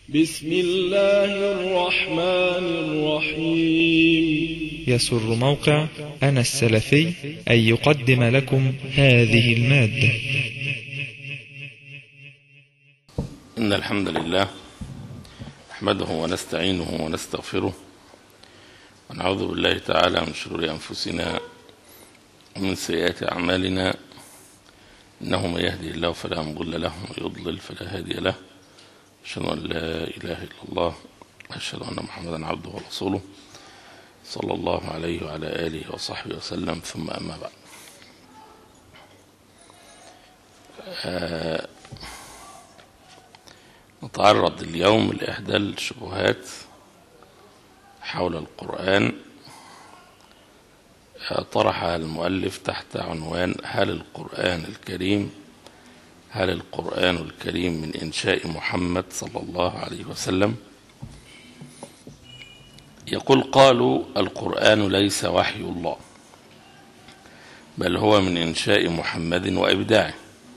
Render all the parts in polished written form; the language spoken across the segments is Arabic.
بسم الله الرحمن الرحيم. يسر موقع أنا السلفي أن يقدم لكم هذه المادة. إن الحمد لله نحمده ونستعينه ونستغفره ونعوذ بالله تعالى من شرور أنفسنا ومن سيئات أعمالنا، إنه من يهدي الله فلا مضل له ومن يضلل فلا هادي له. أشهد أن لا إله إلا الله وأشهد أن محمدا عبده ورسوله صلى الله عليه وعلى آله وصحبه وسلم، ثم أما بعد. نتعرض اليوم لإحدى الشبهات حول القرآن طرحها المؤلف تحت عنوان هل القرآن الكريم من إنشاء محمد صلى الله عليه وسلم؟ يقول: قالوا القرآن ليس وحي الله، بل هو من إنشاء محمد وإبداعه.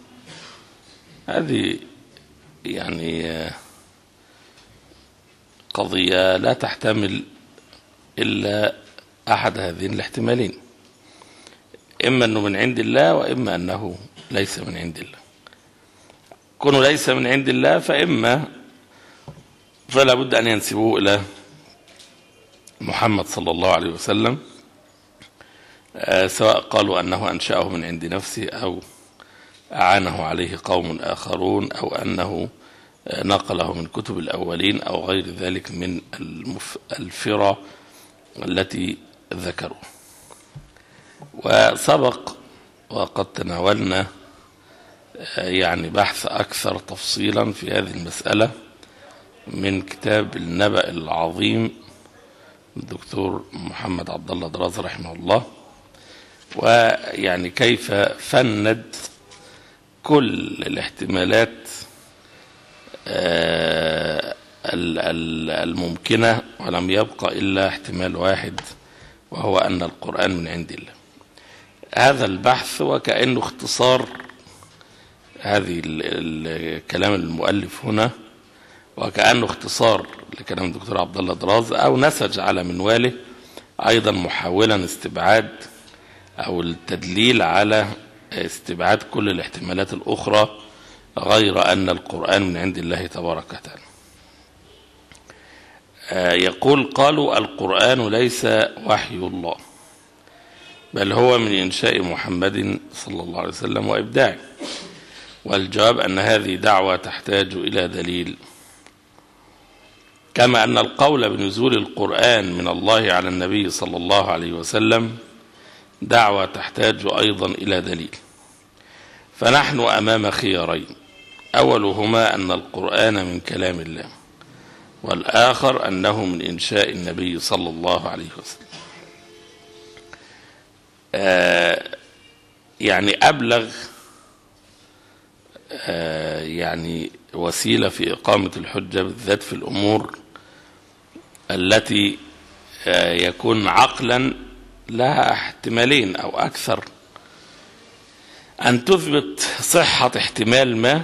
هذه يعني قضية لا تحتمل إلا أحد هذين الاحتمالين، إما أنه من عند الله وإما أنه ليس من عند الله. كونه ليس من عند الله فلا بد أن ينسبوه إلى محمد صلى الله عليه وسلم، سواء قالوا أنه أنشأه من عند نفسه أو أعانه عليه قوم آخرون أو أنه نقله من كتب الأولين أو غير ذلك من الفرى التي ذكروا. وسبق وقد تناولنا يعني بحث أكثر تفصيلا في هذه المسألة من كتاب النبأ العظيم الدكتور محمد عبد الله دراز رحمه الله، ويعني كيف فند كل الاحتمالات الممكنة ولم يبقى إلا احتمال واحد، وهو أن القرآن من عند الله. هذا البحث وكأنه اختصار هذه الكلام المؤلف هنا، وكأنه اختصار لكلام الدكتور عبد الله دراز، أو نسج على منواله أيضا محاولا استبعاد أو التدليل على استبعاد كل الاحتمالات الأخرى غير أن القرآن من عند الله تبارك وتعالى. يقول: قالوا القرآن ليس وحي الله، بل هو من إنشاء محمد صلى الله عليه وسلم وإبداعه. والجواب أن هذه دعوة تحتاج إلى دليل، كما أن القول بنزول القرآن من الله على النبي صلى الله عليه وسلم دعوة تحتاج أيضا إلى دليل. فنحن أمام خيارين: أولهما أن القرآن من كلام الله، والآخر أنه من إنشاء النبي صلى الله عليه وسلم. يعني أبلغ يعني وسيلة في إقامة الحجة، بالذات في الأمور التي يكون عقلا لها احتمالين أو أكثر، أن تثبت صحة احتمال ما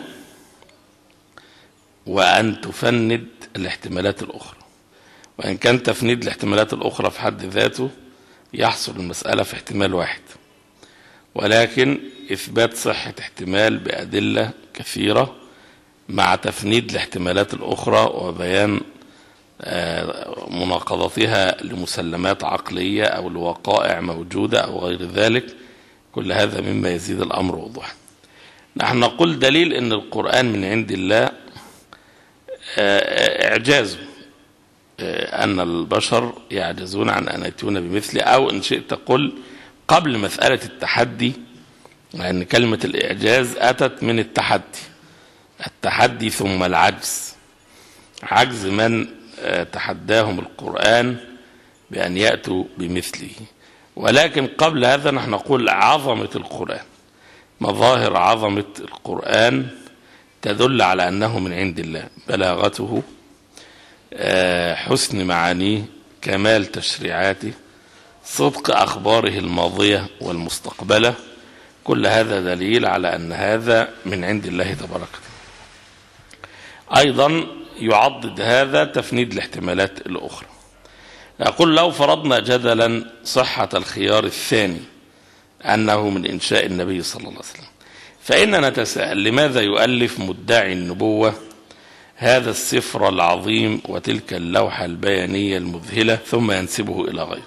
وأن تفند الاحتمالات الأخرى. وإن كان تفنيد الاحتمالات الأخرى في حد ذاته يحصل المسألة في احتمال واحد، ولكن إثبات صحة احتمال بأدلة كثيرة مع تفنيد الاحتمالات الأخرى وبيان مناقضتها لمسلمات عقلية أو لوقائع موجودة أو غير ذلك، كل هذا مما يزيد الأمر وضوحا. نحن نقول دليل أن القرآن من عند الله إعجازه، أن البشر يعجزون عن أن يأتون بمثله، أو إن شئت قل قبل مسألة التحدي، لأن كلمة الإعجاز أتت من التحدي ثم العجز، عجز من تحداهم القرآن بأن يأتوا بمثله. ولكن قبل هذا نحن نقول عظمة القرآن، مظاهر عظمة القرآن تدل على أنه من عند الله: بلاغته، حسن معانيه، كمال تشريعاته، صدق أخباره الماضية والمستقبلة. كل هذا دليل على أن هذا من عند الله تبارك وتعالى. أيضا يعضد هذا تفنيد الاحتمالات الأخرى. أقول لو فرضنا جدلا صحة الخيار الثاني أنه من إنشاء النبي صلى الله عليه وسلم، فإننا نتساءل لماذا يؤلف مدعي النبوة هذا السفر العظيم وتلك اللوحة البيانية المذهلة ثم ينسبه إلى غيره؟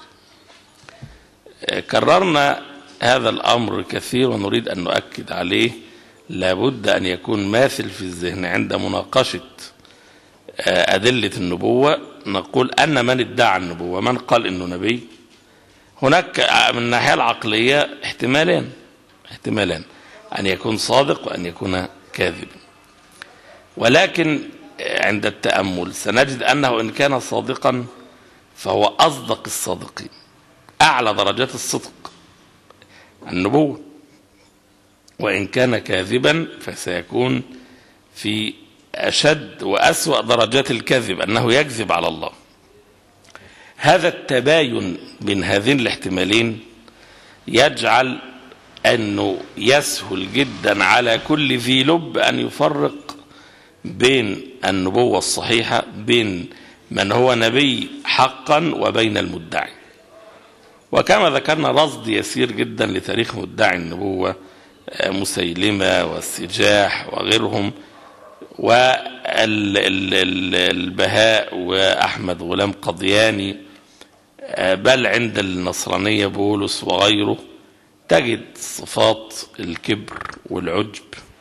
كررنا هذا الأمر كثير ونريد أن نؤكد عليه. لابد أن يكون ماثل في الذهن عند مناقشة أدلة النبوة. نقول أن من ادعى النبوة، من قال إنه نبي، هناك من الناحية العقلية احتمالان أن يكون صادق وأن يكون كاذب، ولكن عند التأمل سنجد أنه إن كان صادقا فهو أصدق الصادقين، أعلى درجات الصدق النبوة، وإن كان كاذبا فسيكون في أشد وأسوأ درجات الكذب، أنه يكذب على الله. هذا التباين بين هذين الاحتمالين يجعل أنه يسهل جدا على كل ذي لب أن يفرق بين النبوة الصحيحة، بين من هو نبي حقا وبين المدعي. وكما ذكرنا رصد يسير جدا لتاريخ مدعي النبوة، مسيلمة والسجاح وغيرهم، والبهاء وأحمد غلام قضياني، بل عند النصرانية بولس وغيره، تجد صفات الكبر والعجب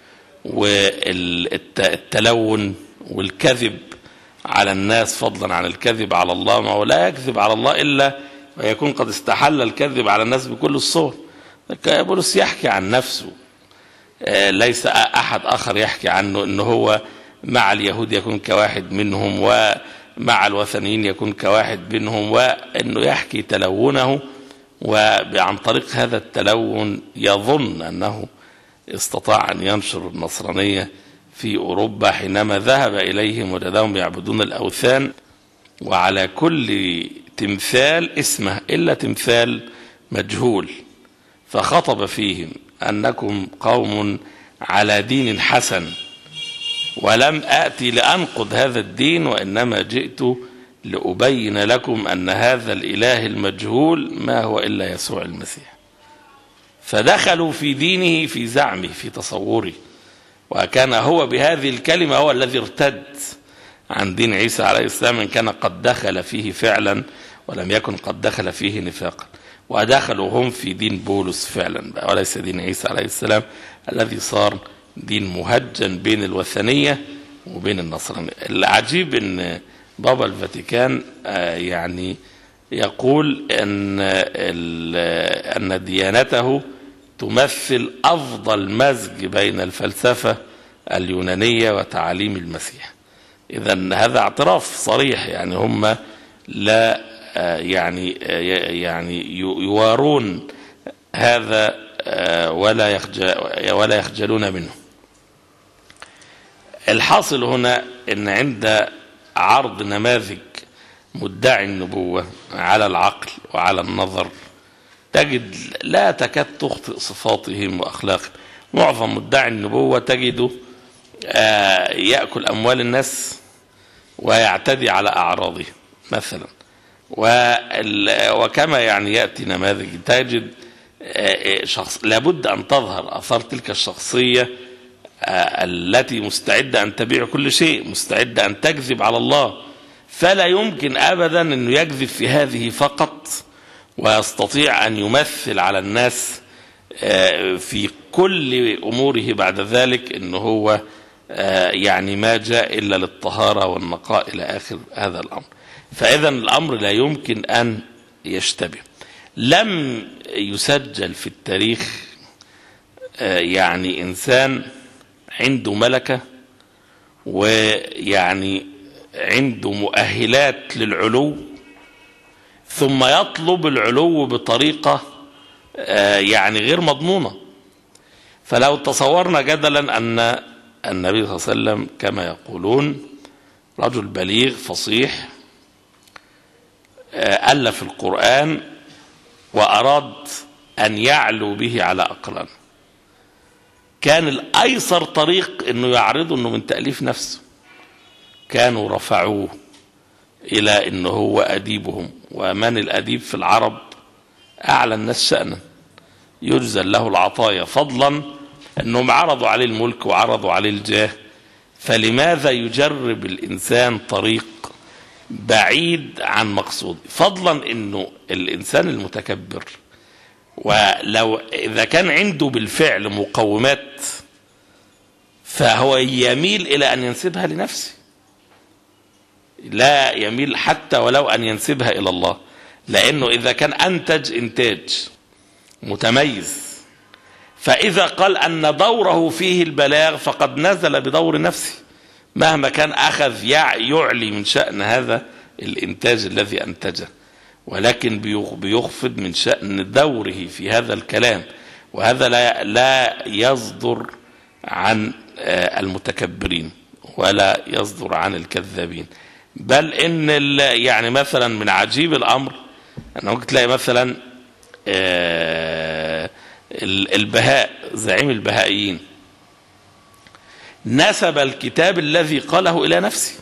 والتلون والكذب على الناس فضلا عن الكذب على الله. ما هو لا يكذب على الله إلا ويكون قد استحل الكذب على الناس بكل الصور. بولس يحكي عن نفسه، ليس أحد آخر يحكي عنه أنه هو مع اليهود يكون كواحد منهم ومع الوثنيين يكون كواحد منهم، وأنه يحكي تلونه، وعن طريق هذا التلون يظن أنه استطاع أن ينشر النصرانية في أوروبا. حينما ذهب إليهم وجدهم يعبدون الأوثان، وعلى كل تمثال اسمه إلا تمثال مجهول، فخطب فيهم أنكم قوم على دين حسن، ولم آتي لأنقض هذا الدين، وإنما جئت لأبين لكم أن هذا الإله المجهول ما هو إلا يسوع المسيح. فدخلوا في دينه، في زعمه، في تصوره، وكان هو بهذه الكلمة هو الذي ارتد عن دين عيسى عليه السلام، إن كان قد دخل فيه فعلا ولم يكن قد دخل فيه نفاقا. ودخلوا هم في دين بولس فعلا وليس دين عيسى عليه السلام، الذي صار دين مهجن بين الوثنية وبين النصرانية. العجيب أن بابا الفاتيكان يعني يقول أن ديانته تمثل أفضل مزج بين الفلسفة اليونانية وتعاليم المسيح. إذن هذا اعتراف صريح، يعني هم لا يعني يوارون هذا ولا يخجلون منه. الحاصل هنا أن عند عرض نماذج مدعي النبوة على العقل وعلى النظر تجد لا تكاد تخطئ صفاتهم وأخلاقهم. معظم مدعي النبوة تجده يأكل أموال الناس ويعتدي على أعراضهم مثلا، وكما يعني يأتي نماذج تجد شخص لابد أن تظهر أثار تلك الشخصية التي مستعدة أن تبيع كل شيء، مستعدة أن تكذب على الله، فلا يمكن أبدا أنه يكذب في هذه فقط، ويستطيع أن يمثل على الناس في كل أموره بعد ذلك أنه هو يعني ما جاء إلا للطهارة والنقاء إلى آخر هذا الأمر. فإذا الأمر لا يمكن أن يشتبه. لم يسجل في التاريخ يعني إنسان عنده ملكة ويعني عنده مؤهلات للعلو ثم يطلب العلو بطريقة يعني غير مضمونة. فلو تصورنا جدلا أن النبي صلى الله عليه وسلم كما يقولون رجل بليغ فصيح ألف القرآن وأراد أن يعلو به على أقران، كان الأيسر طريق أنه يعرضه أنه من تأليف نفسه، كانوا رفعوه إلى إنه هو أديبهم. ومن الأديب في العرب؟ أعلى الناس شأنا، يجزل له العطايا، فضلا أنهم عرضوا عليه الملك وعرضوا عليه الجاه. فلماذا يجرب الإنسان طريق بعيد عن مقصود؟ فضلا أنه الإنسان المتكبر ولو إذا كان عنده بالفعل مقومات فهو يميل إلى أن ينسبها لنفسه، لا يميل حتى ولو أن ينسبها إلى الله، لأنه إذا كان أنتج إنتاج متميز، فإذا قال أن دوره فيه البلاغ فقد نزل بدور نفسه، مهما كان أخذ يعلي من شأن هذا الإنتاج الذي أنتجه، ولكن بيخفض من شأن دوره في هذا الكلام. وهذا لا يصدر عن المتكبرين ولا يصدر عن الكذابين. بل إن يعني مثلا من عجيب الأمر أنه ممكن تلاقي مثلا البهاء، زعيم البهائيين، نسب الكتاب الذي قاله إلى نفسه،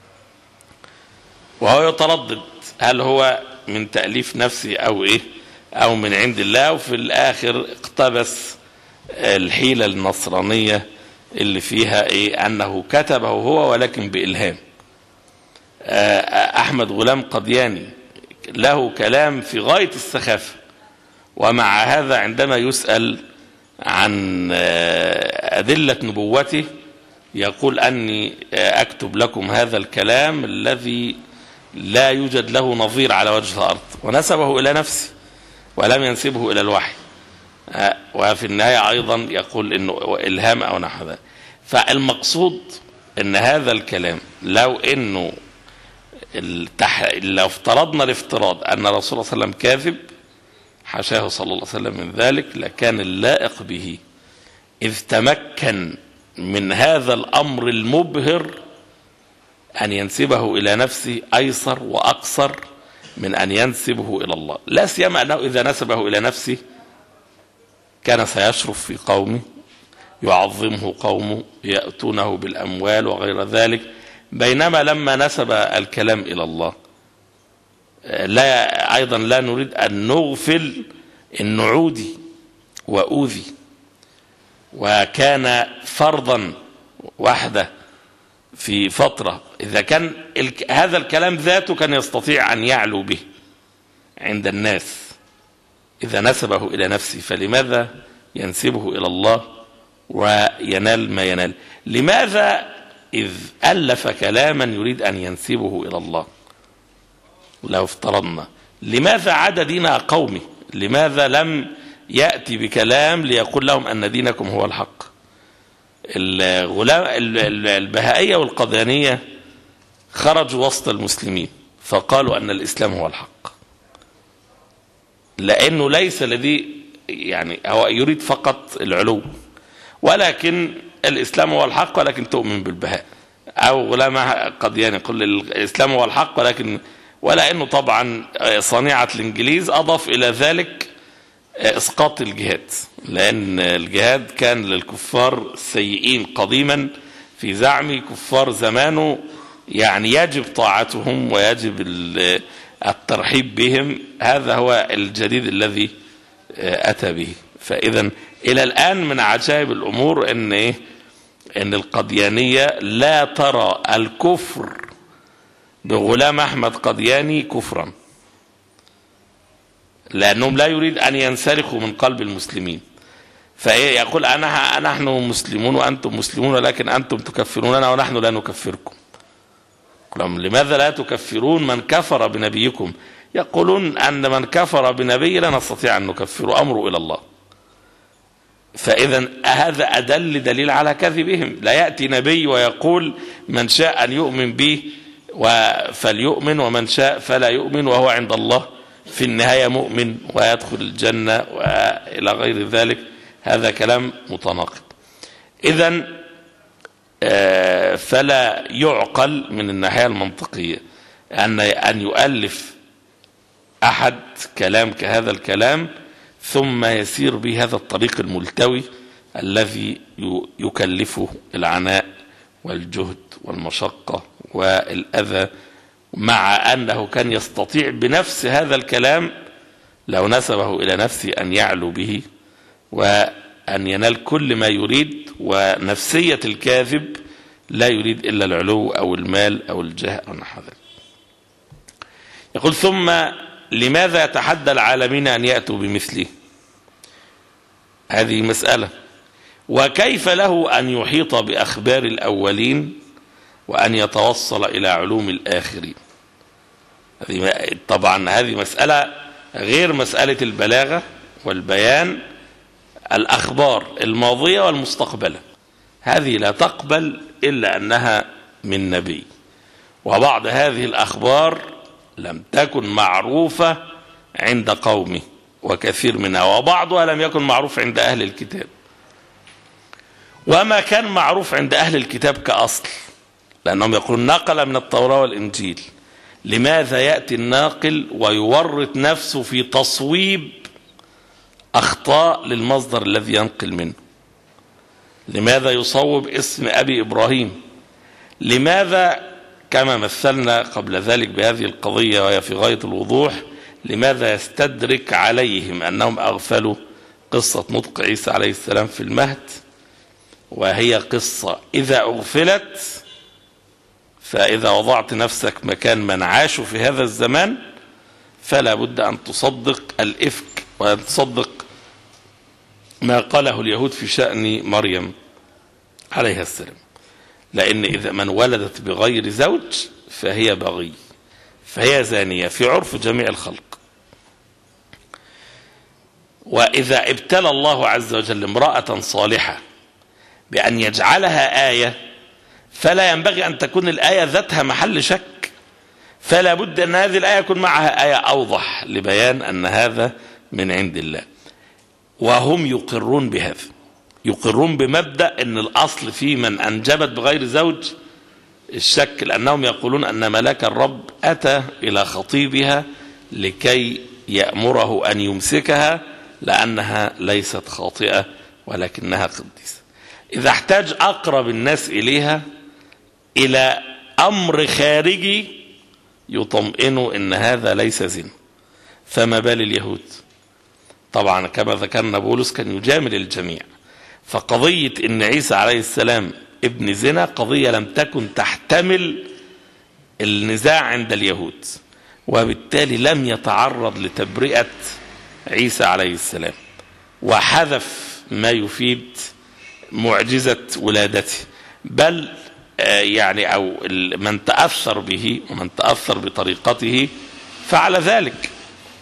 وهو يتردد هل هو من تأليف نفسه أو إيه أو من عند الله. وفي الآخر اقتبس الحيلة النصرانية اللي فيها إيه أنه كتبه هو ولكن بإلهام. أحمد غلام قدياني له كلام في غاية السخافة، ومع هذا عندما يسأل عن أدلة نبوته يقول أني أكتب لكم هذا الكلام الذي لا يوجد له نظير على وجه الأرض، ونسبه إلى نفسه ولم ينسبه إلى الوحي. وفي النهاية أيضا يقول إنه إلهام أو نحو ذلك. فالمقصود أن هذا الكلام لو افترضنا الافتراض أن الرسول صلى الله عليه وسلم كاذب، حاشاه صلى الله عليه وسلم من ذلك، لكان اللائق به إذ تمكن من هذا الأمر المبهر أن ينسبه إلى نفسه أيسر وأقصر من أن ينسبه إلى الله. لا سيما أنه إذا نسبه إلى نفسه كان سيشرف في قومه، يعظمه قومه، يأتونه بالأموال وغير ذلك. بينما لما نسب الكلام إلى الله أيضا لا نريد أن نغفل النعودي وأوذي، وكان فرضا وحده في فترة. إذا كان هذا الكلام ذاته كان يستطيع أن يعلو به عند الناس إذا نسبه إلى نفسه، فلماذا ينسبه إلى الله وينال ما ينال؟ لماذا إذ ألف كلاما يريد أن ينسبه إلى الله لو افترضنا، لماذا عاد دين قومه؟ لماذا لم يأتي بكلام ليقول لهم أن دينكم هو الحق؟ البهائية والقديانية خرجوا وسط المسلمين فقالوا أن الإسلام هو الحق، لأنه ليس الذي يعني هو يريد فقط العلو، ولكن الإسلام هو الحق ولكن تؤمن بالبهاء. أو غلام قدياني يقول الإسلام هو الحق ولكن، ولا أنه طبعا صنيعة الإنجليز أضاف إلى ذلك إسقاط الجهاد، لأن الجهاد كان للكفار السيئين قديما في زعم كفار زمانه، يعني يجب طاعتهم ويجب الترحيب بهم. هذا هو الجديد الذي أتى به. فإذا إلى الآن من عجائب الأمور أن القديانية لا ترى الكفر بغلام أحمد قدياني كفرا، لأنهم لا يريد أن ينسلخوا من قلب المسلمين. فيقول نحن مسلمون وأنتم مسلمون ولكن أنتم تكفروننا ونحن لا نكفركم. لماذا لا تكفرون من كفر بنبيكم؟ يقولون أن من كفر بنبي لا نستطيع أن نكفر، أمره إلى الله. فإذا هذا أدل دليل على كذبهم. لا يأتي نبي ويقول من شاء أن يؤمن به فليؤمن ومن شاء فلا يؤمن، وهو عند الله في النهاية مؤمن ويدخل الجنة وإلى غير ذلك. هذا كلام متناقض. إذن فلا يعقل من الناحية المنطقية أن يؤلف أحد كلام كهذا الكلام ثم يسير بهذا الطريق الملتوي الذي يكلفه العناء والجهد والمشقة والأذى، مع أنه كان يستطيع بنفس هذا الكلام لو نسبه إلى نفسه أن يعلو به وأن ينال كل ما يريد، ونفسية الكاذب لا يريد إلا العلو أو المال أو الجاه أو نحو ذلك. يقول: ثم لماذا يتحدى العالمين أن يأتوا بمثله؟ هذه مسألة. وكيف له أن يحيط بأخبار الأولين وأن يتوصل إلى علوم الآخرين؟ طبعا هذه مسألة غير مسألة البلاغة والبيان. الأخبار الماضية والمستقبلة هذه لا تقبل إلا أنها من نبي، وبعض هذه الأخبار لم تكن معروفة عند قومه وكثير منها، وبعضها لم يكن معروف عند أهل الكتاب. وما كان معروف عند أهل الكتاب كأصل، لأنهم يقولون نقل من التوراة والإنجيل، لماذا يأتي الناقل ويورط نفسه في تصويب أخطاء للمصدر الذي ينقل منه؟ لماذا يصوب اسم أبي إبراهيم؟ لماذا كما مثلنا قبل ذلك بهذه القضية وهي في غاية الوضوح، لماذا يستدرك عليهم أنهم أغفلوا قصة نطق عيسى عليه السلام في المهد، وهي قصة إذا أغفلت فإذا وضعت نفسك مكان من عاشوا في هذا الزمان فلا بد أن تصدق الإفك وأن تصدق ما قاله اليهود في شأن مريم عليها السلام. لأن إذا من ولدت بغير زوج فهي بغي، فهي زانية في عرف جميع الخلق. وإذا ابتلى الله عز وجل امرأة صالحة بأن يجعلها آية، فلا ينبغي أن تكون الآية ذاتها محل شك، فلا بد أن هذه الآية يكون معها آية أوضح لبيان أن هذا من عند الله. وهم يقرون بهذا، يقرون بمبدأ أن الأصل في من أنجبت بغير زوج الشك، لأنهم يقولون أن ملاك الرب أتى إلى خطيبها لكي يأمره أن يمسكها لأنها ليست خاطئة ولكنها قديسة. إذا احتاج أقرب الناس إليها إلى أمر خارجي يطمئنوا أن هذا ليس زنا، فما بال اليهود؟ طبعا كما ذكرنا بولس كان يجامل الجميع، فقضية أن عيسى عليه السلام ابن زنا قضية لم تكن تحتمل النزاع عند اليهود، وبالتالي لم يتعرض لتبرئة عيسى عليه السلام، وحذف ما يفيد معجزة ولادته، بل يعني أو من تأثر به ومن تأثر بطريقته فعل ذلك.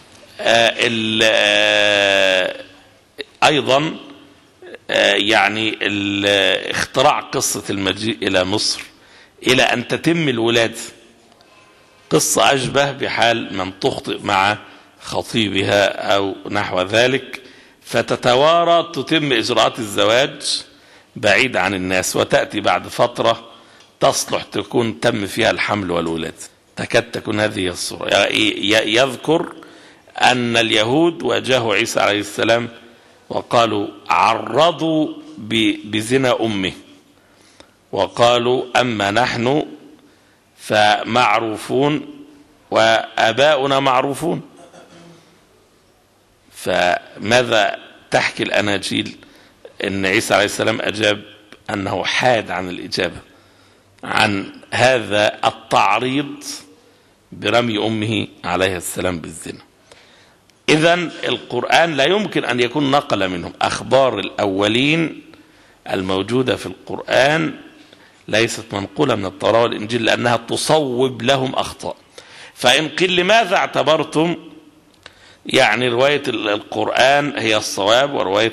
أيضا يعني اختراع قصة المجيء إلى مصر إلى أن تتم الولادة قصة أشبه بحال من تخطئ مع خطيبها أو نحو ذلك، فتتوارى تتم إجراءات الزواج بعيد عن الناس، وتأتي بعد فترة تصلح تكون تم فيها الحمل والولادة. تكاد تكون هذه الصورة. يذكر أن اليهود واجهوا عيسى عليه السلام وقالوا عرضوا بزنا أمه، وقالوا أما نحن فمعروفون وآباؤنا معروفون. فماذا تحكي الأناجيل؟ أن عيسى عليه السلام أجاب أنه حاد عن الإجابة عن هذا التعريض برمي أمه عليه السلام بالزنا. إذن القرآن لا يمكن أن يكون نقل منهم. أخبار الأولين الموجودة في القرآن ليست منقولة من التوراة والإنجيل لأنها تصوب لهم أخطاء. فإن قيل لماذا اعتبرتم يعني رواية القرآن هي الصواب ورواية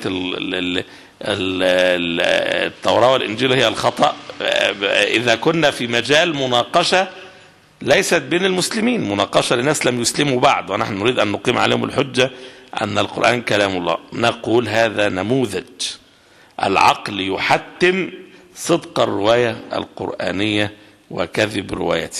التوراة والإنجيل هي الخطأ، إذا كنا في مجال مناقشة ليست بين المسلمين، مناقشة لناس لم يسلموا بعد ونحن نريد أن نقيم عليهم الحجة أن القرآن كلام الله، نقول هذا نموذج العقل يحتم صدق الرواية القرآنية وكذب روايته.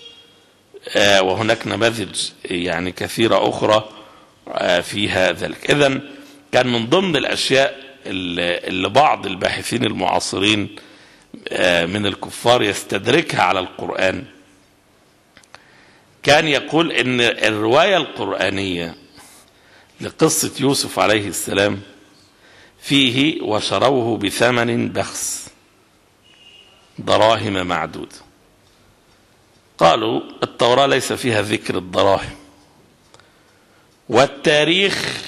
وهناك نماذج يعني كثيرة أخرى فيها ذلك. إذن كان من ضمن الأشياء اللي بعض الباحثين المعاصرين من الكفار يستدركها على القرآن، كان يقول ان الرواية القرآنية لقصة يوسف عليه السلام فيه وشروه بثمن بخس دراهم معدودة. قالوا التوراة ليس فيها ذكر الدراهم، والتاريخ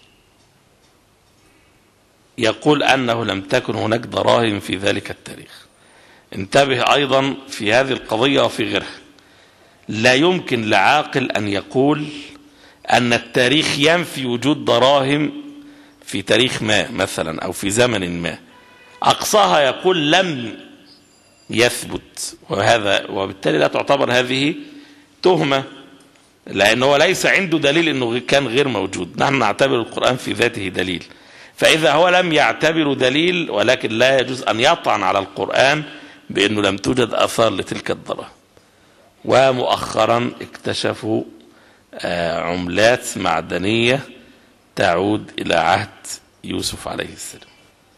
يقول أنه لم تكن هناك دراهم في ذلك التاريخ. انتبه أيضا في هذه القضية وفي غيرها، لا يمكن لعاقل أن يقول أن التاريخ ينفي وجود دراهم في تاريخ ما مثلا أو في زمن ما. أقصاها يقول لم يثبت، وبالتالي لا تعتبر هذه تهمة، لأنه ليس عنده دليل أنه كان غير موجود. نحن نعتبر القرآن في ذاته دليل، فإذا هو لم يعتبر دليل، ولكن لا يجوز أن يطعن على القرآن بأنه لم توجد آثار لتلك الدراهم. ومؤخرا اكتشفوا عملات معدنية تعود إلى عهد يوسف عليه السلام،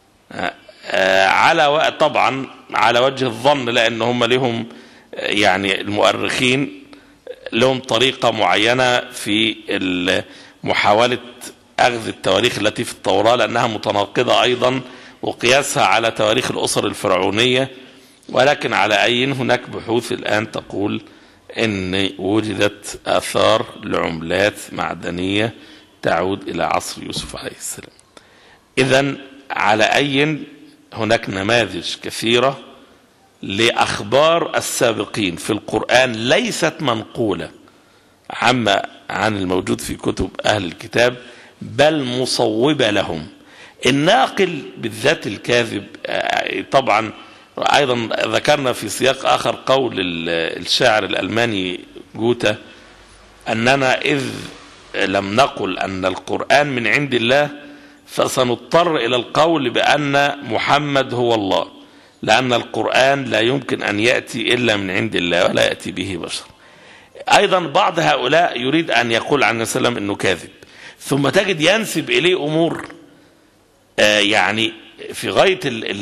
طبعا على وجه الظن، لأن هم لهم يعني المؤرخين لهم طريقة معينة في محاولة أخذ التواريخ التي في التوراة، لأنها متناقضة أيضا، وقياسها على تواريخ الأسر الفرعونية. ولكن على أي هناك بحوث الآن تقول إن وجدت آثار لعملات معدنية تعود إلى عصر يوسف عليه السلام. إذن على أي هناك نماذج كثيرة لأخبار السابقين في القرآن ليست منقولة عن الموجود في كتب أهل الكتاب، بل مصوبة لهم. الناقل بالذات الكاذب، طبعا أيضا ذكرنا في سياق آخر قول الشاعر الألماني جوتا أننا إذ لم نقل أن القرآن من عند الله فسنضطر إلى القول بأن محمد هو الله، لأن القرآن لا يمكن أن يأتي إلا من عند الله ولا يأتي به بشر. أيضا بعض هؤلاء يريد أن يقول عن السلام أنه كاذب، ثم تجد ينسب إليه أمور يعني في غاية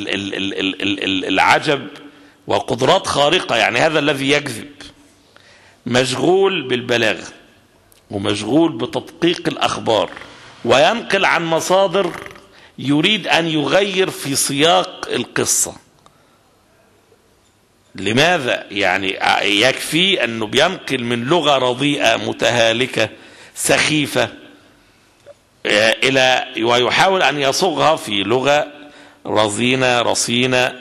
العجب وقدرات خارقة. يعني هذا الذي يكذب مشغول بالبلاغة ومشغول بتدقيق الأخبار، وينقل عن مصادر يريد أن يغير في سياق القصة. لماذا؟ يعني يكفي أنه بينقل من لغة رديئة متهالكة سخيفة ويحاول أن يصغها في لغة رزينة رصينة،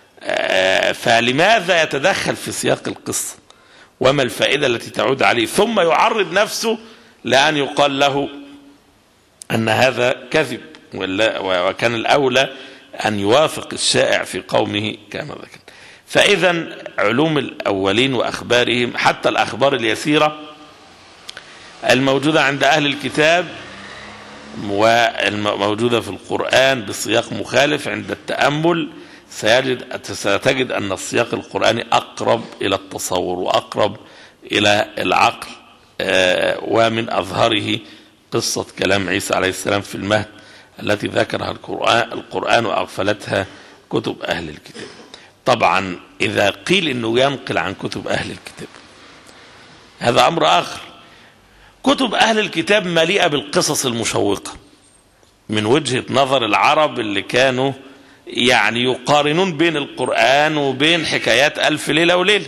فلماذا يتدخل في سياق القصة؟ وما الفائدة التي تعود عليه؟ ثم يعرض نفسه لأن يقال له أن هذا كذب، وكان الأولى أن يوافق الشائع في قومه كما ذكر. فإذا علوم الأولين وأخبارهم، حتى الأخبار اليسيرة الموجودة عند أهل الكتاب والموجودة في القرآن بسياق مخالف، عند التأمل ستجد أن السياق القرآني أقرب إلى التصور وأقرب إلى العقل. ومن أظهره قصة كلام عيسى عليه السلام في المهد التي ذكرها القرآن وأغفلتها كتب أهل الكتاب. طبعا إذا قيل أنه ينقل عن كتب أهل الكتاب هذا أمر آخر. كتب أهل الكتاب مليئة بالقصص المشوقة من وجهة نظر العرب اللي كانوا يعني يقارنون بين القرآن وبين حكايات ألف ليلة وليلة،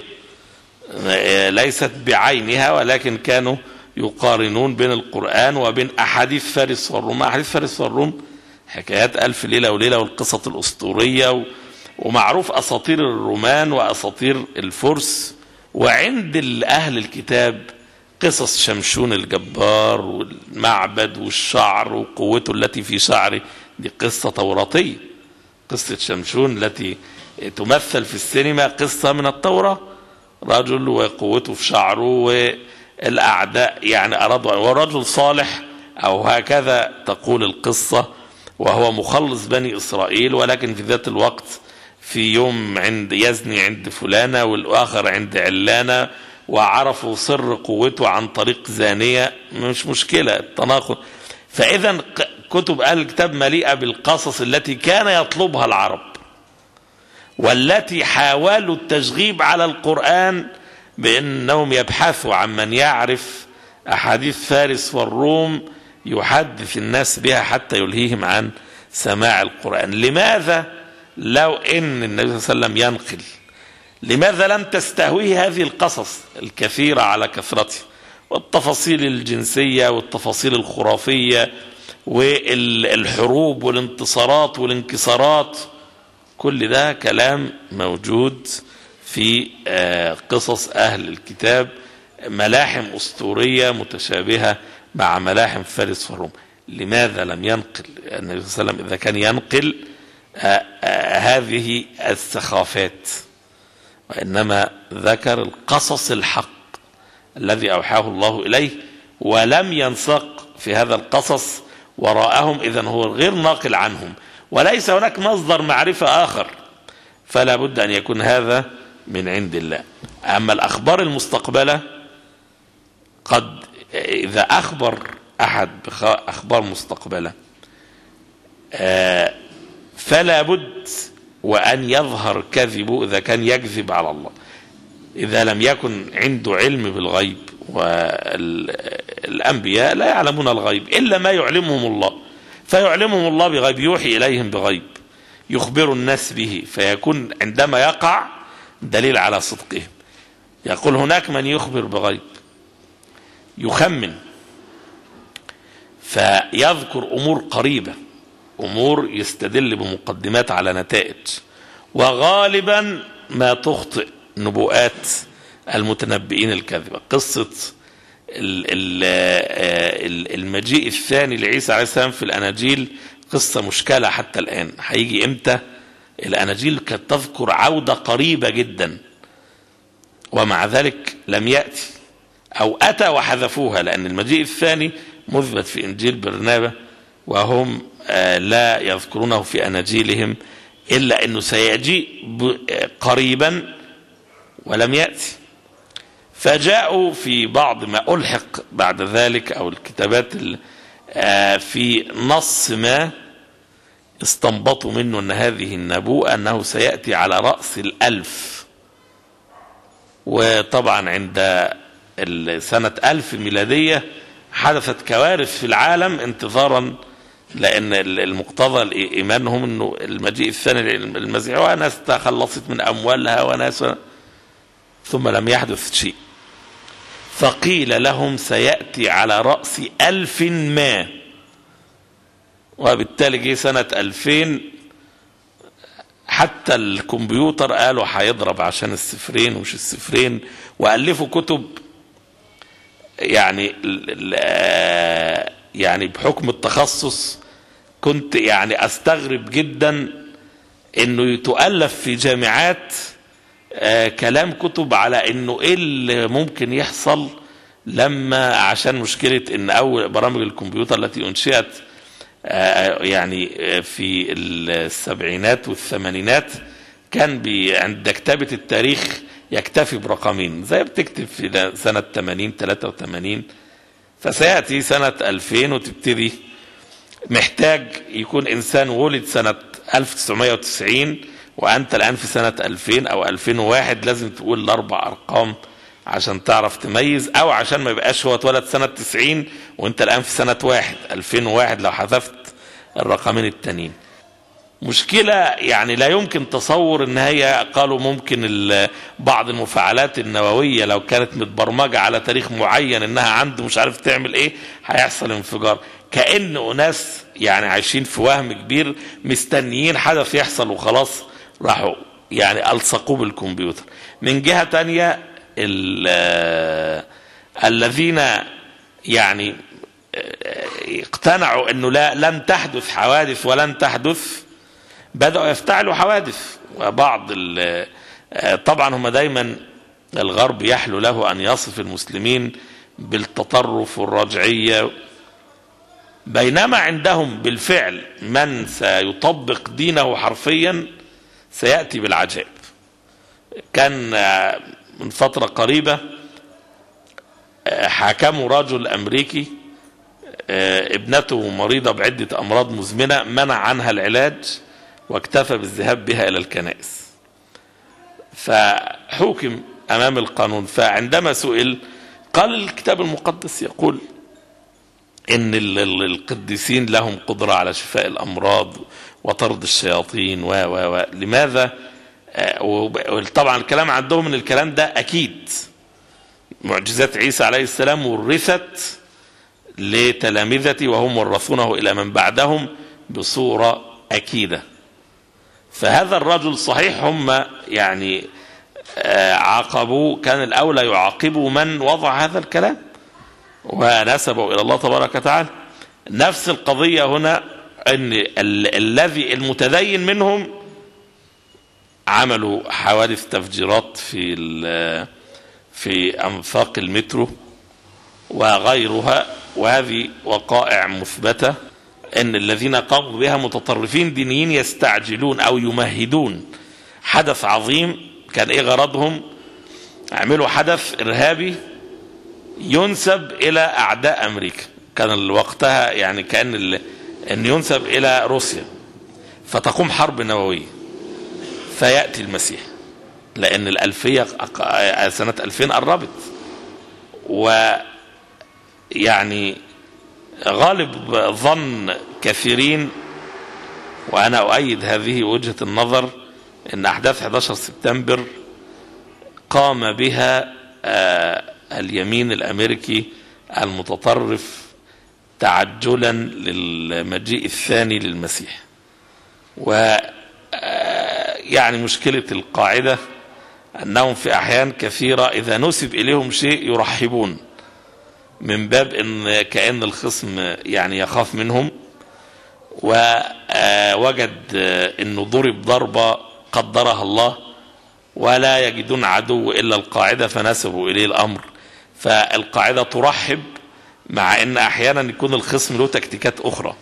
ليست بعينها، ولكن كانوا يقارنون بين القرآن وبين أحاديث فارس والروم. أحاديث فارس والروم حكايات ألف ليلة وليلة والقصة الأسطورية، ومعروف أساطير الرومان وأساطير الفرس. وعند أهل الكتاب قصص شمشون الجبار والمعبد والشعر وقوته التي في شعره، دي قصة توراتية. قصة شمشون التي تمثل في السينما قصة من التوراة، رجل وقوته في شعره والأعداء يعني أرادوا، ورجل صالح أو هكذا تقول القصة، وهو مخلص بني إسرائيل، ولكن في ذات الوقت في يوم يزني عند فلانة والآخر عند علانة، وعرفوا سر قوته عن طريق زانية. مش مشكلة التناقض. فإذا كتب أهل الكتاب مليئة بالقصص التي كان يطلبها العرب، والتي حاولوا التشغيب على القرآن بأنهم يبحثوا عن من يعرف أحاديث فارس والروم يحدث الناس بها حتى يلهيهم عن سماع القرآن. لماذا لو أن النبي صلى الله عليه وسلم ينقل، لماذا لم تستهويه هذه القصص الكثيرة على كثرتها، والتفاصيل الجنسية والتفاصيل الخرافية والحروب والانتصارات والانكسارات؟ كل ده كلام موجود في قصص أهل الكتاب، ملاحم أسطورية متشابهة مع ملاحم فارس والروم. لماذا لم ينقل النبي صلى الله عليه وسلم إذا كان ينقل هذه السخافات، وإنما ذكر القصص الحق الذي أوحاه الله إليه، ولم ينسق في هذا القصص وراءهم، إذن هو غير ناقل عنهم وليس هناك مصدر معرفة آخر، فلا بد أن يكون هذا من عند الله. أما الأخبار المستقبلة، قد إذا أخبر أحد بأخبار مستقبلة فلا بد وأن يظهر كذبه إذا كان يكذب على الله، إذا لم يكن عنده علم بالغيب، والأنبياء لا يعلمون الغيب إلا ما يعلمهم الله، فيعلمهم الله بغيب، يوحي إليهم بغيب، يخبر الناس به، فيكون عندما يقع دليل على صدقهم. يقول هناك من يخبر بغيب، يخمن، فيذكر أمور قريبة، أمور يستدل بمقدمات على نتائج، وغالبا ما تخطئ نبوءات المتنبئين الكاذبة. قصة المجيء الثاني لعيسى عليه السلام في الأناجيل قصة مشكلة حتى الآن. هيجي إمتى؟ الأناجيل كانت تذكر عودة قريبة جدا، ومع ذلك لم يأتي، أو أتى وحذفوها، لأن المجيء الثاني مثبت في إنجيل برنابا، وهم لا يذكرونه في أناجيلهم، إلا أنه سيجيء قريبا ولم يأتي. فجاءوا في بعض ما ألحق بعد ذلك أو الكتابات في نص ما استنبطوا منه أن هذه النبوءة أنه سيأتي على رأس 1000. وطبعا عند سنة 1000 ميلادية حدثت كوارث في العالم انتظارا، لأن المقتضى إيمانهم أنه المجيء الثاني المسيح، وناس تخلصت من أموالها وناس، ثم لم يحدث شيء. فقيل لهم سيأتي على رأس 1000 ما، وبالتالي جه سنة 2000 حتى الكمبيوتر قالوا هيضرب عشان الصفرين ومش الصفرين، وألفوا كتب. يعني بحكم التخصص كنت يعني أستغرب جدا إنه تؤلف في جامعات كلام كتب على إنه إيه اللي ممكن يحصل لما، عشان مشكلة إن أول برامج الكمبيوتر التي أنشئت يعني في السبعينات والثمانينات كان عند كتابة التاريخ يكتفي برقمين، زي بتكتب في سنة 80 83، فسيأتي سنة 2000 وتبتدي محتاج يكون إنسان ولد سنة 1990 وأنت الآن في سنة 2000 أو 2001، لازم تقول الأربع أرقام عشان تعرف تميز، أو عشان ما يبقاش هو اتولد سنة 90 وأنت الآن في سنة 2001 لو حذفت الرقمين التانيين. مشكلة يعني لا يمكن تصور ان هي قالوا ممكن بعض المفاعلات النووية لو كانت متبرمجة على تاريخ معين انها عنده مش عارف تعمل ايه هيحصل انفجار، كأن ناس يعني عايشين في وهم كبير مستنيين حدث يحصل وخلاص راحوا يعني ألصقوه بالكمبيوتر. من جهة تانية الذين يعني اقتنعوا انه لن تحدث حوادث ولن تحدث بدأوا يفتعلوا حوادث. وبعض طبعا هم دايما الغرب يحلو له أن يصف المسلمين بالتطرف والرجعية، بينما عندهم بالفعل من سيطبق دينه حرفيا سيأتي بالعجائب. كان من فترة قريبة حاكموا رجل أمريكي ابنته مريضة بعدة أمراض مزمنة، منع عنها العلاج واكتفى بالذهاب بها إلى الكنائس. فحكم أمام القانون. فعندما سئل قال الكتاب المقدس يقول إن القديسين لهم قدرة على شفاء الأمراض وطرد الشياطين لماذا؟ طبعا الكلام عندهم من الكلام ده أكيد. معجزات عيسى عليه السلام ورثت لتلامذتي وهم ورثونه إلى من بعدهم بصورة أكيدة. فهذا الرجل صحيح هم يعني عاقبوا، كان الأولى يعاقبوا من وضع هذا الكلام ونسبوا إلى الله تبارك وتعالى. نفس القضية هنا، أن الذي المتدين منهم عملوا حوادث تفجيرات في أنفاق المترو وغيرها، وهذه وقائع مثبتة أن الذين قاموا بها متطرفين دينيين يستعجلون أو يمهدون حدث عظيم. كان إيه غرضهم؟ عملوا حدث إرهابي ينسب إلى أعداء أمريكا، كان وقتها يعني كأن أن ينسب إلى روسيا، فتقوم حرب نووية فيأتي المسيح، لأن الألفية سنة 2000 قربت. ويعني غالب ظن كثيرين، وأنا أؤيد هذه وجهة النظر، أن أحداث 11 سبتمبر قام بها اليمين الأمريكي المتطرف تعجلا للمجيء الثاني للمسيح. ويعني مشكلة القاعدة أنهم في أحيان كثيرة إذا نسب إليهم شيء يرحبون، من باب إن كأن الخصم يعني يخاف منهم، ووجد إنه ضرب ضربة قدرها الله ولا يجدون عدو إلا القاعدة فنسبوا إليه الأمر. فالقاعدة ترحب، مع إن أحيانا يكون الخصم له تكتيكات أخرى.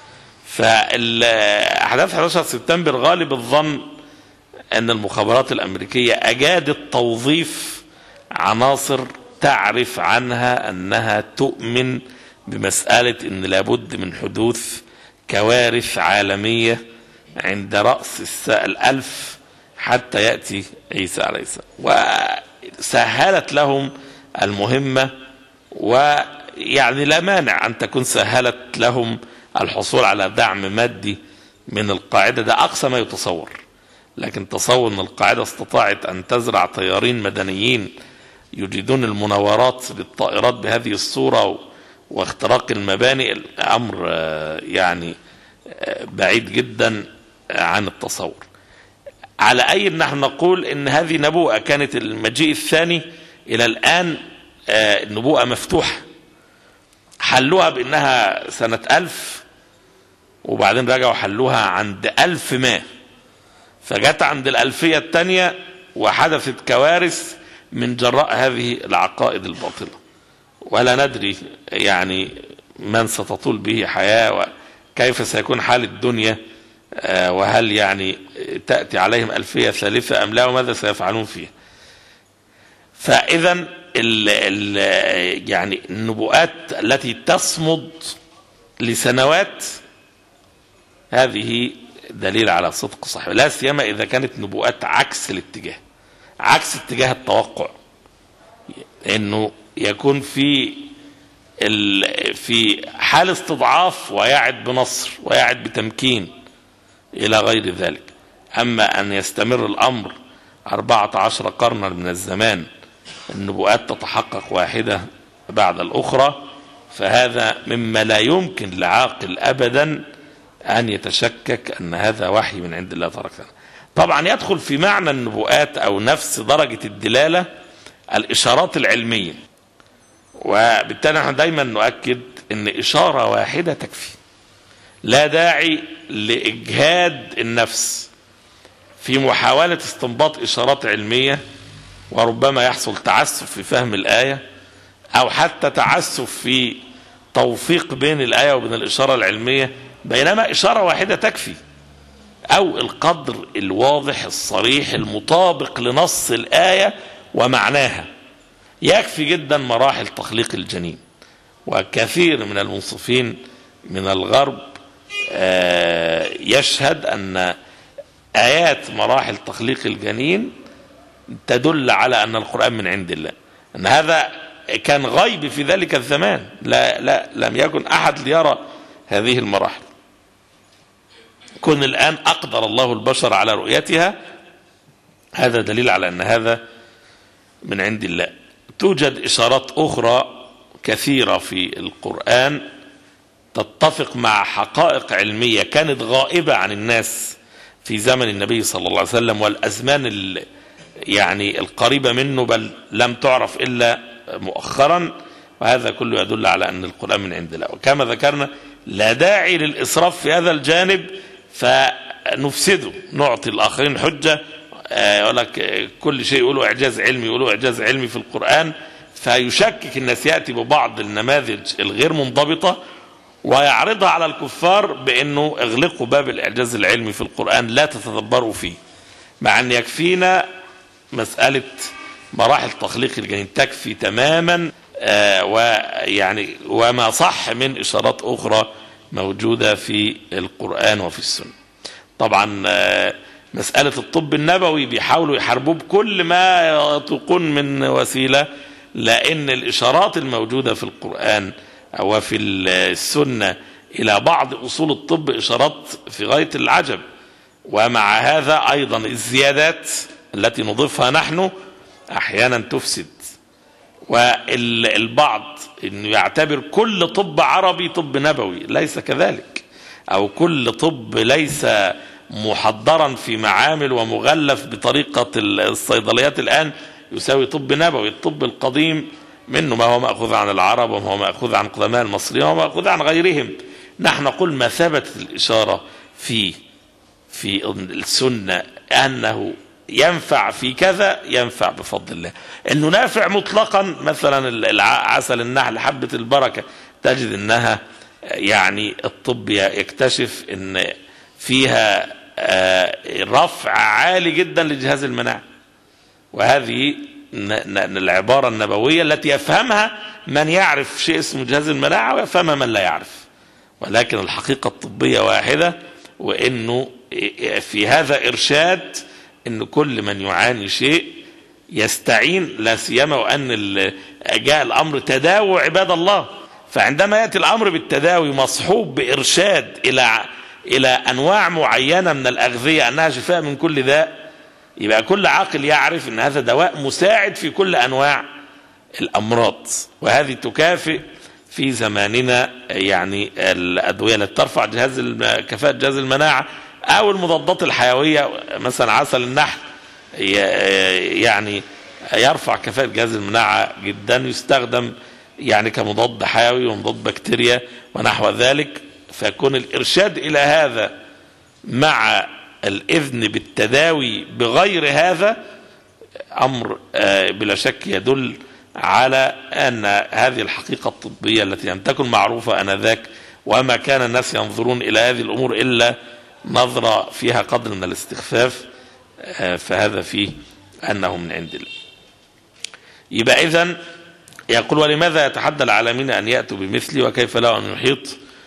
فأحداث 11 سبتمبر غالب الظن أن المخابرات الأمريكية أجادت توظيف عناصر تعرف عنها أنها تؤمن بمسألة أن لابد من حدوث كوارث عالمية عند رأس الألف حتى يأتي عيسى عليه السلام، وسهلت لهم المهمة. ويعني لا مانع أن تكون سهلت لهم الحصول على دعم مادي من القاعدة، ده أقصى ما يتصور. لكن تصور أن القاعدة استطاعت أن تزرع طيارين مدنيين يجيدون المناورات للطائرات بهذه الصورة واختراق المباني، الأمر يعني بعيد جدا عن التصور. على أي نحن نقول إن هذه نبوءة كانت المجيء الثاني. إلى الآن النبوءة مفتوحة، حلوها بأنها سنة 1000، وبعدين رجعوا حلوها عند 1100، فجت عند الألفية الثانية وحدثت كوارث من جراء هذه العقائد الباطلة. ولا ندري يعني من ستطول به حياة وكيف سيكون حال الدنيا، وهل يعني تأتي عليهم ألفية ثالثة أم لا، وماذا سيفعلون فيها. فإذا يعني النبوءات التي تصمد لسنوات هذه دليل على صدق صحيح، لا سيما إذا كانت نبوءات عكس الاتجاه، عكس اتجاه التوقع، إنه يكون في حال استضعاف ويعد بنصر ويعد بتمكين إلى غير ذلك. أما أن يستمر الأمر 14 قرنا من الزمان النبوءات تتحقق واحدة بعد الأخرى، فهذا مما لا يمكن لعاقل أبدا أن يتشكك أن هذا وحي من عند الله تبارك وتعالى. طبعا يدخل في معنى النبوءات أو نفس درجة الدلالة الإشارات العلمية، وبالتالي نحن دايما نؤكد أن إشارة واحدة تكفي، لا داعي لإجهاد النفس في محاولة استنباط إشارات علمية، وربما يحصل تعسف في فهم الآية أو حتى تعسف في توفيق بين الآية وبين الإشارة العلمية، بينما إشارة واحدة تكفي، أو القدر الواضح الصريح المطابق لنص الآية ومعناها يكفي جدا مراحل تخليق الجنين. وكثير من المنصفين من الغرب يشهد أن آيات مراحل تخليق الجنين تدل على أن القرآن من عند الله، أن هذا كان غيب في ذلك الزمان، لم يكن أحد ليرى هذه المراحل. كن الآن أقدر الله البشر على رؤيتها، هذا دليل على أن هذا من عند الله. توجد إشارات أخرى كثيرة في القرآن تتفق مع حقائق علمية كانت غائبة عن الناس في زمن النبي صلى الله عليه وسلم والأزمان يعني القريبة منه، بل لم تعرف إلا مؤخرا، وهذا كله يدل على أن القرآن من عند الله. وكما ذكرنا لا داعي للإسراف في هذا الجانب فنفسده، نعطي الآخرين حجة يقول لك كل شيء يقولوا إعجاز علمي، يقولوا إعجاز علمي في القرآن، فيشكك الناس، يأتي ببعض النماذج الغير منضبطة ويعرضها على الكفار بأنه اغلقوا باب الإعجاز العلمي في القرآن، لا تتدبروا فيه، مع أن يكفينا مسألة مراحل تخليق الجنين تكفي تماما، ويعني وما صح من إشارات أخرى موجودة في القرآن وفي السنة. طبعا مسألة الطب النبوي بيحاولوا يحاربوه بكل ما يطلقون من وسيلة، لأن الإشارات الموجودة في القرآن أو في السنة إلى بعض أصول الطب إشارات في غاية العجب. ومع هذا أيضا الزيادات التي نضيفها نحن أحيانا تفسد، والبعض إنه يعتبر كل طب عربي طب نبوي، ليس كذلك، أو كل طب ليس محضرا في معامل ومغلف بطريقة الصيدليات الآن يساوي طب نبوي. الطب القديم منه ما هو مأخوذ عن العرب وما هو مأخوذ عن قدماء المصريين وما مأخوذ عن غيرهم. نحن نقول ما ثبتت الإشارة في السنة أنه ينفع في كذا ينفع بفضل الله. أنه نافع مطلقا، مثلا عسل النحل، حبة البركة، تجد أنها يعني الطب يكتشف أن فيها رفع عالي جدا لجهاز المناعة، وهذه العبارة النبوية التي يفهمها من يعرف شيء اسمه جهاز المناعة ويفهمها من لا يعرف، ولكن الحقيقة الطبية واحدة، وأنه في هذا إرشاد أن كل من يعاني شيء يستعين، لا سيما وأن جاء الأمر تداوي عباد الله، فعندما يأتي الأمر بالتداوي مصحوب بإرشاد إلى أنواع معينة من الأغذية أنها شفاء من كل داء، يبقى كل عاقل يعرف أن هذا دواء مساعد في كل أنواع الأمراض. وهذه تكافئ في زماننا يعني الأدوية التي ترفع كفاءة جهاز المناعة، أو المضادات الحيوية، مثلا عسل النحل يعني يرفع كفاءة جهاز المناعة جدا، يستخدم يعني كمضاد حيوي ومضاد بكتيريا ونحو ذلك. فيكون الإرشاد إلى هذا مع الإذن بالتداوي بغير هذا أمر بلا شك يدل على أن هذه الحقيقة الطبية التي لم تكن معروفة آنذاك، وما كان الناس ينظرون إلى هذه الأمور إلا نظرة فيها قدر من الاستخفاف، فهذا فيه أنه من عند الله. يبقى إذن يقول ولماذا يتحدى العالمين أن يأتوا بمثلي، وكيف له أن يحيط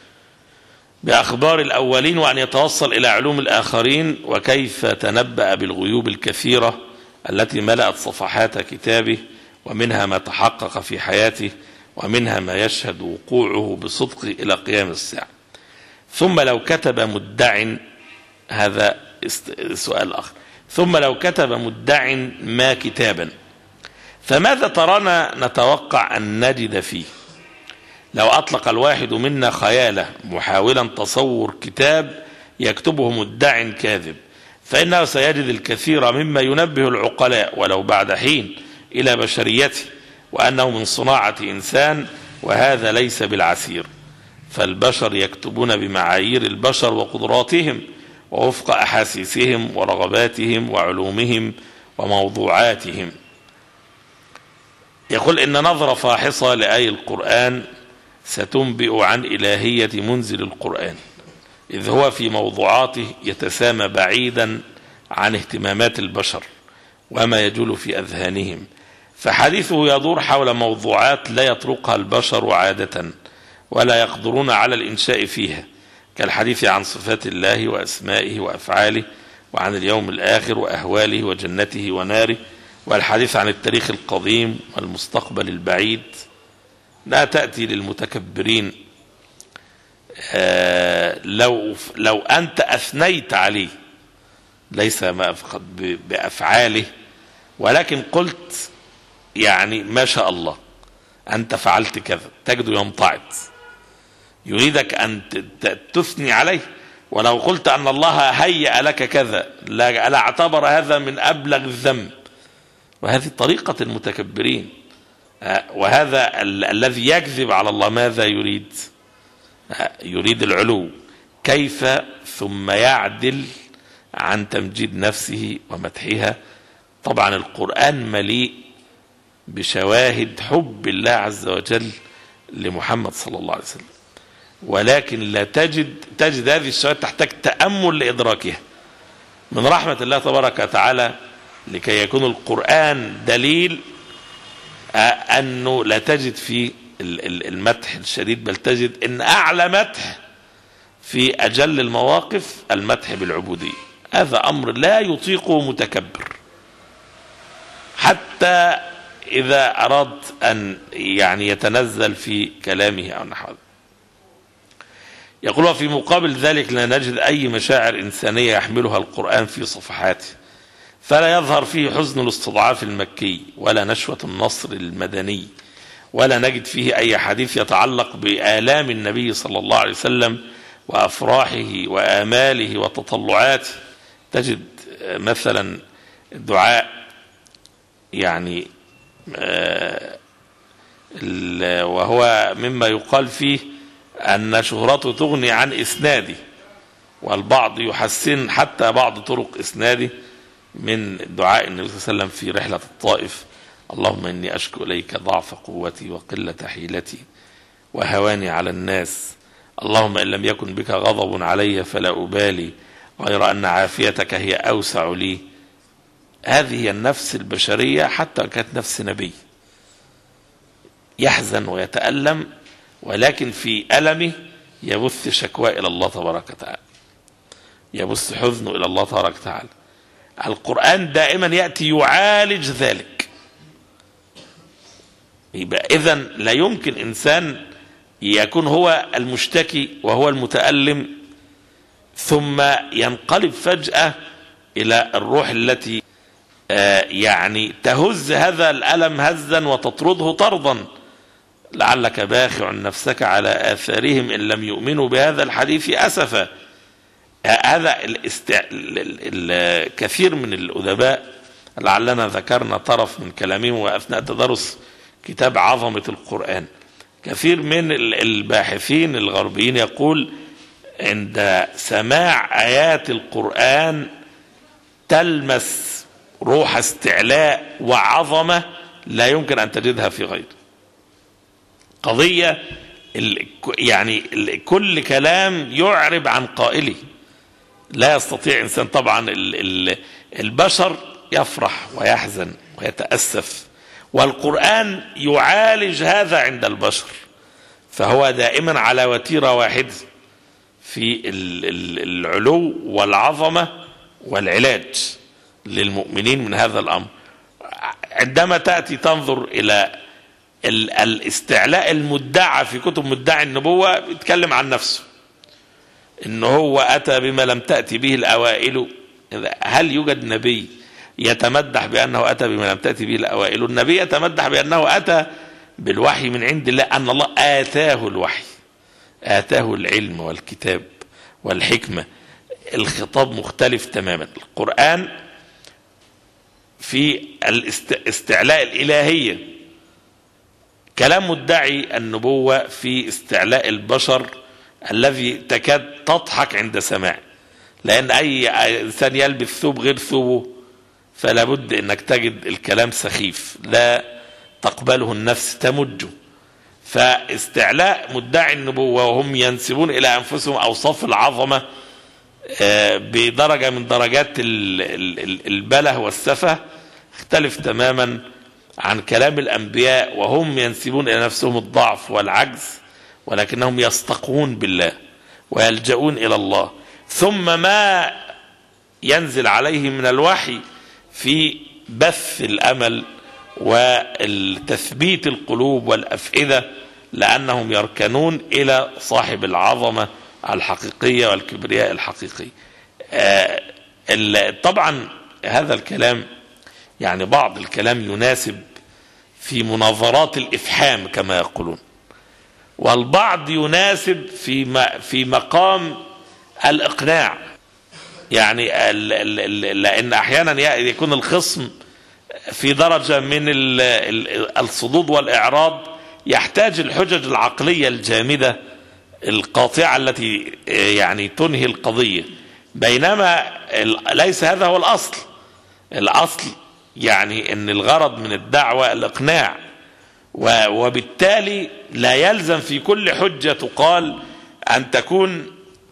بأخبار الأولين وأن يتوصل إلى علوم الآخرين، وكيف تنبأ بالغيوب الكثيرة التي ملأت صفحات كتابه، ومنها ما تحقق في حياته ومنها ما يشهد وقوعه بصدق إلى قيام الساعة. ثم لو كتب مدع، هذا سؤال آخر، ثم لو كتب مدع ما كتابا فماذا ترانا نتوقع أن نجد فيه؟ لو أطلق الواحد منا خياله محاولا تصور كتاب يكتبه مدع كاذب، فإنه سيجد الكثير مما ينبه العقلاء ولو بعد حين إلى بشريته، وأنه من صناعة إنسان، وهذا ليس بالعسير. فالبشر يكتبون بمعايير البشر وقدراتهم ووفق أحاسيسهم ورغباتهم وعلومهم وموضوعاتهم. يقول إن نظرة فاحصة لآي القرآن ستنبئ عن إلهية منزل القرآن، إذ هو في موضوعاته يتسامى بعيدا عن اهتمامات البشر وما يجول في أذهانهم، فحديثه يدور حول موضوعات لا يطرقها البشر عادة ولا يقدرون على الإنشاء فيها، كالحديث عن صفات الله وأسمائه وأفعاله، وعن اليوم الآخر وأهواله وجنته وناره، وعن النار وجحيمه، وغير ذلك من الأمور التي لا يطرقها البشر عادة ولا يقدرون على الإنشاء فيها، كالحديث عن صفات الله وأسمائه وأفعاله والحديث عن التاريخ القديم والمستقبل البعيد لا تأتي للمتكبرين لو أنت أثنيت عليه، ليس بأفعاله، ولكن قلت يعني ما شاء الله أنت فعلت كذا، تجده يمتعض، يريدك أن تثني عليه. ولو قلت أن الله هيأ لك كذا لا اعتبر هذا من أبلغ الذنب. وهذه طريقة المتكبرين، وهذا الذي يكذب على الله ماذا يريد؟ يريد العلو. كيف ثم يعدل عن تمجيد نفسه ومدحها؟ طبعا القرآن مليء بشواهد حب الله عز وجل لمحمد صلى الله عليه وسلم، ولكن لا تجد هذه الشواهد تحتاج تأمل لإدراكها. من رحمة الله تبارك وتعالى لكي يكون القرآن دليل أنه لا تجد في المدح الشديد، بل تجد أن أعلى مدح في أجل المواقف المدح بالعبودية. هذا أمر لا يطيقه متكبر حتى إذا أراد أن يعني يتنزل في كلامه أو نحوه. يقول وفي مقابل ذلك لا نجد أي مشاعر إنسانية يحملها القرآن في صفحاته، فلا يظهر فيه حزن الاستضعاف المكي ولا نشوة النصر المدني، ولا نجد فيه أي حديث يتعلق بآلام النبي صلى الله عليه وسلم وأفراحه وآماله وتطلعاته. تجد مثلا الدعاء يعني وهو مما يقال فيه أن شهرته تغني عن إسناده، والبعض يحسن حتى بعض طرق إسناده من دعاء النبي صلى الله عليه وسلم في رحلة الطائف: اللهم إني أشكو إليك ضعف قوتي وقلة حيلتي وهواني على الناس، اللهم إن لم يكن بك غضب علي فلا أبالي غير أن عافيتك هي أوسع لي. هذه هي النفس البشرية، حتى كانت نفس نبي يحزن ويتألم، ولكن في ألمه يبث شكوى إلى الله تبارك وتعالى، يبث حزنه إلى الله تبارك وتعالى. القرآن دائما يأتي يعالج ذلك. يبقى إذن لا يمكن إنسان يكون هو المشتكي وهو المتألم ثم ينقلب فجأة إلى الروح التي يعني تهز هذا الألم هزا وتطرده طردا، لعلك باخع نفسك على آثارهم إن لم يؤمنوا بهذا الحديث أسفا. هذا كثير من الأدباء، لعلنا ذكرنا طرف من كلامهم وأثناء تدرس كتاب عظمة القرآن، كثير من الباحثين الغربيين يقول عند سماع آيات القرآن تلمس روح استعلاء وعظمة لا يمكن أن تجدها في غيره. قضية يعني كل كلام يعرب عن قائله، لا يستطيع إنسان. طبعا البشر يفرح ويحزن ويتأسف، والقرآن يعالج هذا عند البشر، فهو دائما على وتيرة واحدة في العلو والعظمة والعلاج للمؤمنين من هذا الأمر. عندما تأتي تنظر إلى الاستعلاء المدعى في كتب مدعي النبوة، بيتكلم عن نفسه إنه هو أتى بما لم تأتي به الأوائل. هل يوجد نبي يتمدح بأنه أتى بما لم تأتي به الأوائل؟ النبي يتمدح بأنه أتى بالوحي من عند الله، أن الله آتاه الوحي، آتاه العلم والكتاب والحكمة. الخطاب مختلف تماما. القرآن في الاستعلاء الإلهية، كلام مدعي النبوة في استعلاء البشر الذي تكاد تضحك عند سماعه، لأن أي إنسان يلبس ثوب غير ثوبه فلا بد أنك تجد الكلام سخيف لا تقبله النفس تمجه. فاستعلاء مدعي النبوة وهم ينسبون إلى أنفسهم أوصاف العظمة بدرجة من درجات البله والسفه اختلف تماما عن كلام الأنبياء وهم ينسبون إلى نفسهم الضعف والعجز، ولكنهم يستقون بالله ويلجؤون إلى الله. ثم ما ينزل عليه من الوحي في بث الأمل والتثبيت القلوب والأفئدة، لأنهم يركنون إلى صاحب العظمة الحقيقية والكبرياء الحقيقي. طبعا هذا الكلام يعني بعض الكلام يناسب في مناظرات الإفحام كما يقولون، والبعض يناسب في مقام الإقناع، يعني لأن أحيانا يكون الخصم في درجة من الصدود والإعراض، يحتاج الحجج العقلية الجامدة القاطعة التي يعني تنهي القضية، بينما ليس هذا هو الأصل. الأصل يعني أن الغرض من الدعوة الإقناع، وبالتالي لا يلزم في كل حجة تقال أن تكون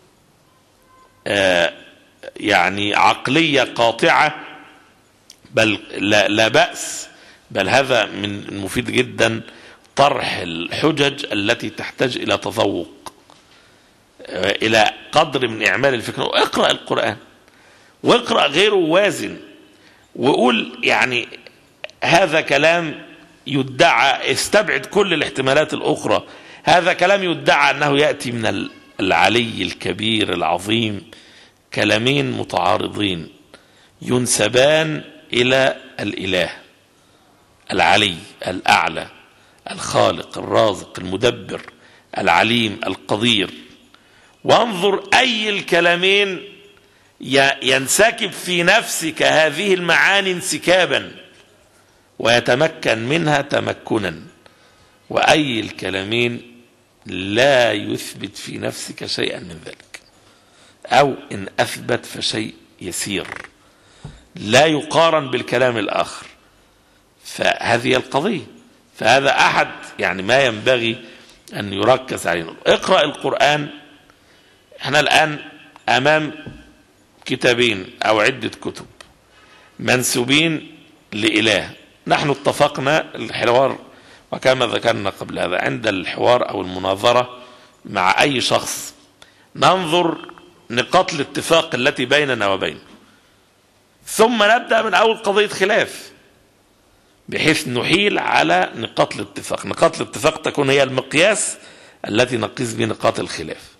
يعني عقلية قاطعة، بل لا بأس، بل هذا من المفيد جدا طرح الحجج التي تحتاج إلى تذوق، إلى قدر من إعمال الفكرة. واقرأ القرآن واقرأ غيره وازن، وقول يعني هذا كلام يدعى، استبعد كل الاحتمالات الأخرى، هذا كلام يدعى أنه يأتي من العلي الكبير العظيم، كلامين متعارضين ينسبان إلى الإله العلي الأعلى الخالق الرازق المدبر العليم القدير. وانظر أي الكلامين ينسكب في نفسك هذه المعاني انسكابا ويتمكن منها تمكنا، وأي الكلامين لا يثبت في نفسك شيئا من ذلك، أو إن أثبت فشيء يسير لا يقارن بالكلام الآخر. فهذه القضية، فهذا أحد يعني ما ينبغي أن يركز عليه. اقرأ القرآن. احنا الآن أمام كتابين أو عدة كتب منسوبين لإله. نحن اتفقنا الحوار، وكما ذكرنا قبل هذا عند الحوار أو المناظرة مع أي شخص ننظر نقاط الاتفاق التي بيننا وبينه، ثم نبدأ من أول قضية خلاف بحيث نحيل على نقاط الاتفاق. نقاط الاتفاق تكون هي المقياس التي نقيس به نقاط الخلاف.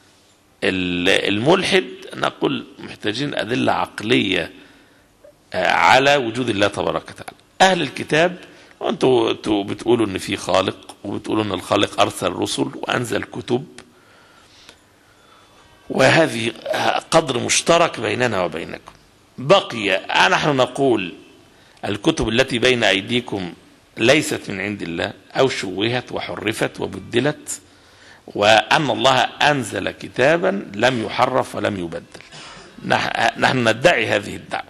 الملحد نقول محتاجين أدلة عقلية على وجود الله تبارك وتعالى. أهل الكتاب وأنتوا بتقولوا أن في خالق، وبتقولوا أن الخالق أرسل رسل وأنزل كتب، وهذه قدر مشترك بيننا وبينكم. بقي نحن نقول الكتب التي بين أيديكم ليست من عند الله، أو شوهت وحرفت وبدلت، وأن الله أنزل كتابا لم يحرف ولم يبدل. نحن ندعي هذه الدعوة،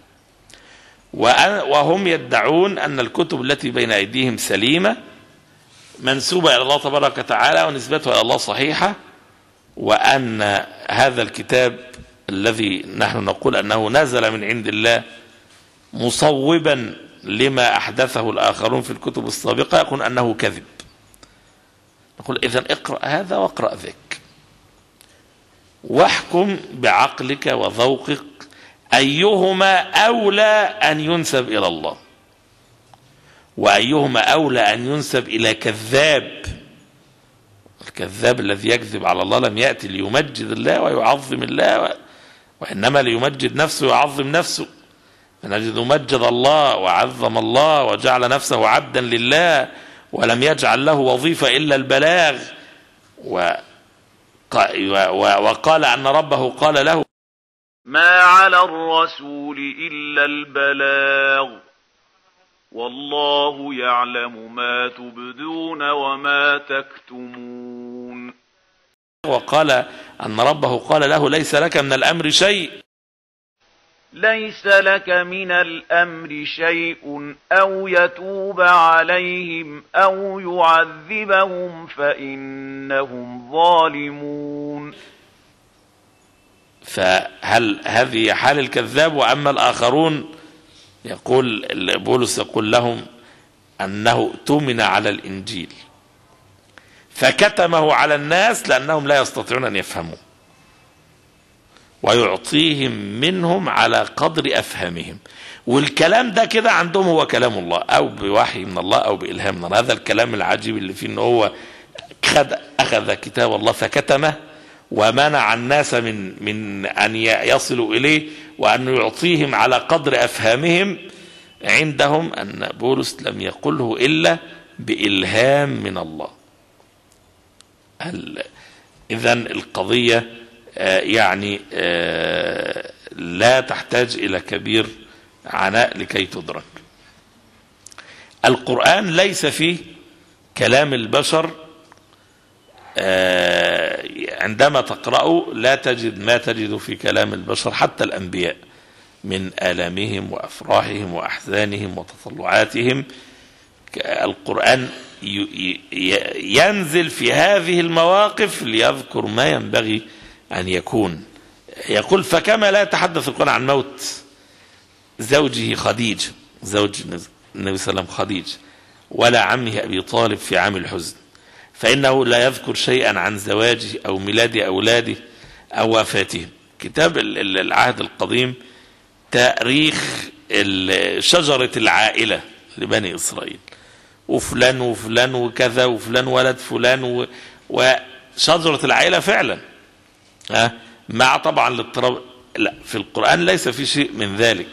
وهم يدعون أن الكتب التي بين أيديهم سليمة منسوبة إلى الله تبارك وتعالى ونسبتها إلى الله صحيحة، وأن هذا الكتاب الذي نحن نقول أنه نزل من عند الله مصوبا لما أحدثه الآخرون في الكتب السابقة، يقول أنه كذب. نقول إذن اقرأ هذا واقرأ ذاك، واحكم بعقلك وذوقك أيهما أولى أن ينسب إلى الله، وأيهما أولى أن ينسب إلى كذاب. الكذاب الذي يكذب على الله لم يأتي ليمجد الله ويعظم الله، وإنما ليمجد نفسه ويعظم نفسه. فنجد مجد الله وعظم الله وجعل نفسه عبدا لله، ولم يجعل له وظيفة إلا البلاغ، وقال أن ربه قال له: ما على الرسول إلا البلاغ والله يعلم ما تبدون وما تكتمون. وقال أن ربه قال له: ليس لك من الأمر شيء. ليس لك من الأمر شيء أو يتوب عليهم أو يعذبهم فإنهم ظالمون. فهل هذه حال الكذاب؟ وأما الآخرون يقول بولس يقول لهم أنه اؤتمن على الإنجيل فكتمه على الناس لأنهم لا يستطيعون أن يفهموا، ويعطيهم منهم على قدر أفهامهم. والكلام ده كده عندهم هو كلام الله، أو بوحي من الله أو بإلهام من الله. هذا الكلام العجيب اللي فيه إن هو أخذ كتاب الله فكتمه ومنع الناس من أن يصلوا إليه، وأن يعطيهم على قدر أفهامهم. عندهم أن بولس لم يقله إلا بإلهام من الله. إذن القضية يعني لا تحتاج إلى كبير عناء لكي تدرك. القرآن ليس فيه كلام البشر. عندما تقرأه لا تجد ما تجد في كلام البشر حتى الأنبياء من آلامهم وأفراحهم وأحزانهم وتطلعاتهم. القرآن ينزل في هذه المواقف ليذكر ما ينبغي أن يكون. يقول فكما لا يتحدث القرآن عن موت زوجه خديجة، زوج النبي صلى الله عليه وسلم خديجة، ولا عمه أبي طالب في عام الحزن، فإنه لا يذكر شيئا عن زواجه أو ميلاد أولاده أو وفاتهم. كتاب العهد القديم تاريخ شجرة العائلة لبني إسرائيل، وفلان وفلان وكذا وفلان ولد فلان وشجرة العائلة فعلا. مع طبعا الاضطراب، لا في القرآن ليس في شيء من ذلك.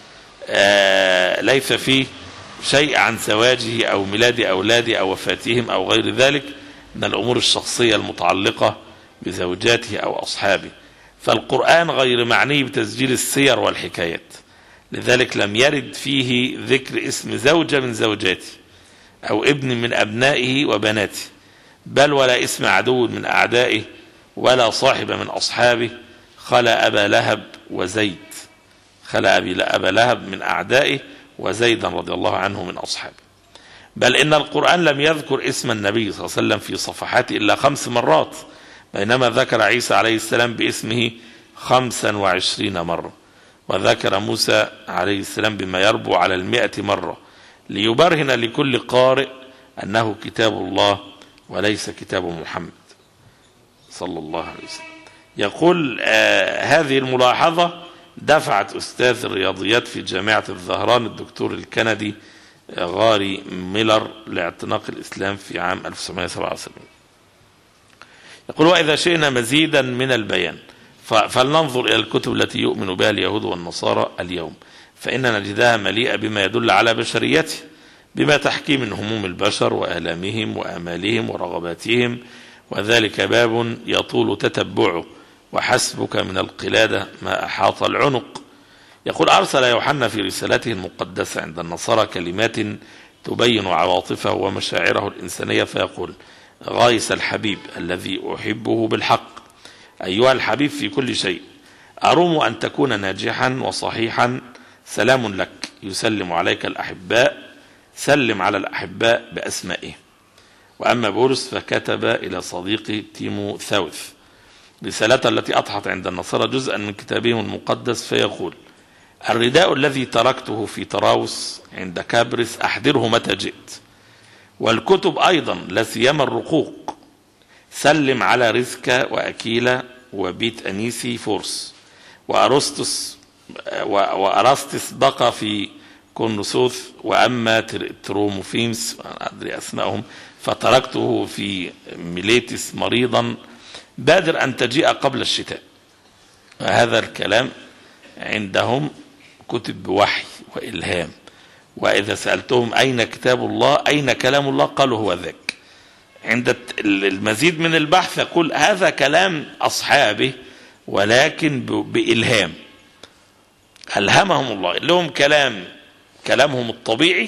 ليس فيه شيء عن زواجه أو ميلاد أولاده أو وفاتهم أو غير ذلك من الأمور الشخصية المتعلقة بزوجاته أو أصحابه. فالقرآن غير معني بتسجيل السير والحكايات، لذلك لم يرد فيه ذكر اسم زوجة من زوجاته أو ابن من أبنائه وبناته، بل ولا اسم عدو من أعدائه ولا صاحب من أصحابه، خلا أبا لهب وزيد، خلا أبا لهب من أعدائه وزيدا رضي الله عنه من أصحابه. بل إن القرآن لم يذكر اسم النبي صلى الله عليه وسلم في صفحاته إلا 5 مرات، بينما ذكر عيسى عليه السلام باسمه 25 مرة، وذكر موسى عليه السلام بما يربو على 100 مرة، ليبرهن لكل قارئ أنه كتاب الله وليس كتاب محمد صلى الله عليه وسلم. يقول هذه الملاحظة دفعت أستاذ الرياضيات في جامعة الظهران الدكتور الكندي غاري ميلر لاعتناق الإسلام في عام 1977. يقول وإذا شئنا مزيدا من البيان فلننظر إلى الكتب التي يؤمن بها اليهود والنصارى اليوم، فإننا نجدها مليئة بما يدل على بشريته، بما تحكي من هموم البشر وآلامهم وآمالهم ورغباتهم، وذلك باب يطول تتبعه، وحسبك من القلادة ما أحاط العنق. يقول أرسل يوحنا في رسالته المقدسة عند النصارى كلمات تبين عواطفه ومشاعره الإنسانية، فيقول غايس الحبيب الذي أحبه بالحق، أيها الحبيب في كل شيء، أروم أن تكون ناجحا وصحيحا، سلام لك، يسلم عليك الأحباء، سلم على الأحباء بأسمائهم. وأما بولس فكتب إلى صديقه تيموثاوس رسالته التي أضحت عند النصارى جزءا من كتابهم المقدس، فيقول الرداء الذي تركته في طراوس عند كابرس أحضره متى جئت، والكتب أيضا لا سيما الرقوق، سلم على رزكا وأكيلا وبيت أنيسي فورس وأرسطس بقى في كونسوث، وأما تروموفيمس أدري أسمائهم فتركته في ميليتس مريضا، بادر أن تجيء قبل الشتاء. هذا الكلام عندهم كتب بوحي وإلهام، وإذا سألتهم أين كتاب الله أين كلام الله قالوا هو ذاك. عند المزيد من البحث يقول هذا كلام أصحابه ولكن بإلهام، ألهمهم الله، لهم كلامهم الطبيعي،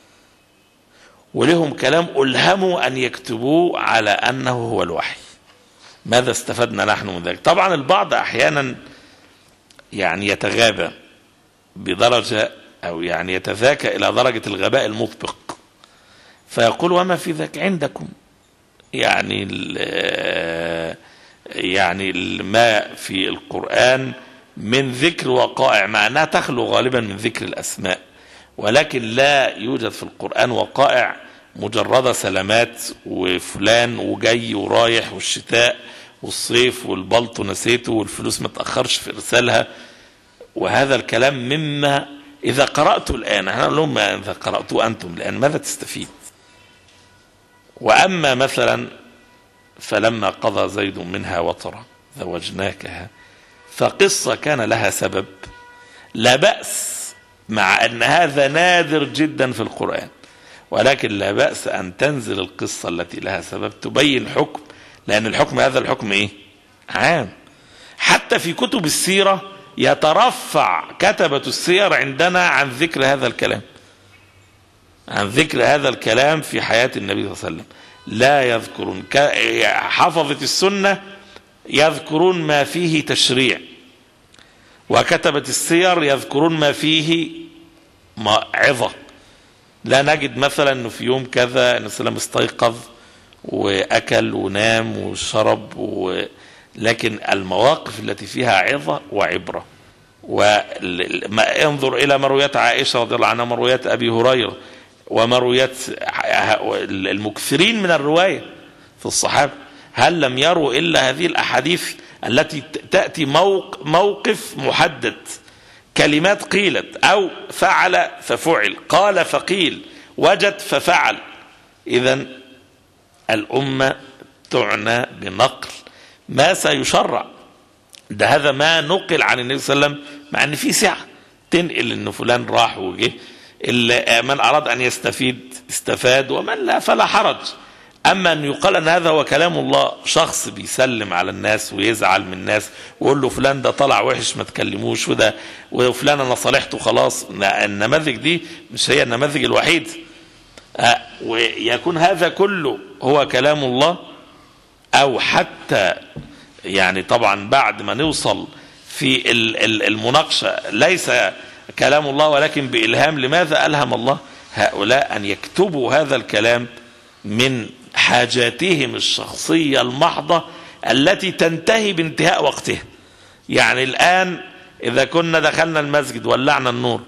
ولهم كلام ألهموا أن يكتبوه على أنه هو الوحي. ماذا استفدنا نحن من ذلك؟ طبعا البعض أحيانا يعني يتغابى بدرجة أو يعني يتذاكى إلى درجة الغباء المطبق، فيقول وما في ذاك عندكم، يعني ما في القرآن من ذكر وقائع، مع أنها تخلو غالبا من ذكر الأسماء، ولكن لا يوجد في القرآن وقائع مجرد سلامات وفلان وجاي ورايح والشتاء والصيف والبلطو نسيته والفلوس ما تأخرش في إرسالها. وهذا الكلام مما إذا قرأته الآن، احنا نقول لهم إذا قرأتوا أنتم الآن ماذا تستفيد؟ وأما مثلا فلما قضى زيد منها وطرا زوجناكها، فقصة كان لها سبب لا بأس، مع أن هذا نادر جدا في القرآن، ولكن لا بأس أن تنزل القصة التي لها سبب تبين حكم، لأن الحكم هذا الحكم إيه؟ عام. حتى في كتب السيرة يترفع كتبة السير عندنا عن ذكر هذا الكلام، عن ذكر هذا الكلام في حياة النبي صلى الله عليه وسلم. لا يذكرون، حفظة السنة يذكرون ما فيه تشريع، وكتبة السير يذكرون ما فيه عظة. لا نجد مثلا انه في يوم كذا النبي صلى الله عليه وسلم استيقظ واكل ونام وشرب لكن المواقف التي فيها عظة وعبرة. وانظر الى مرويات عائشة رضي الله عنها، مرويات ابي هريرة، ومرويات المكثرين من الرواية في الصحابة، هل لم يروا إلا هذه الأحاديث التي تأتي موقف محدد، كلمات قيلت أو فعل ففعل، قال فقيل، وجد ففعل. إذن الأمة تعنى بنقل ما سيشرع، ده هذا ما نقل عن النبي صلى الله عليه وسلم، مع أن في سعة تنقل أنه فلان راح وجه، من أراد أن يستفيد استفاد، ومن لا فلا حرج. أما أن يقال أن هذا هو كلام الله، شخص بيسلم على الناس ويزعل من الناس ويقول له فلان ده طلع وحش ما تكلموش، وفلان أنا صالحته خلاص، النماذج دي مش هي النماذج الوحيد. ويكون هذا كله هو كلام الله، أو حتى يعني طبعا بعد ما نوصل في المناقشة ليس كلام الله ولكن بإلهام. لماذا ألهم الله هؤلاء أن يكتبوا هذا الكلام؟ من حاجاتهم الشخصية المحضة التي تنتهي بانتهاء وقتها. يعني الآن إذا كنا دخلنا المسجد ولعنا النور،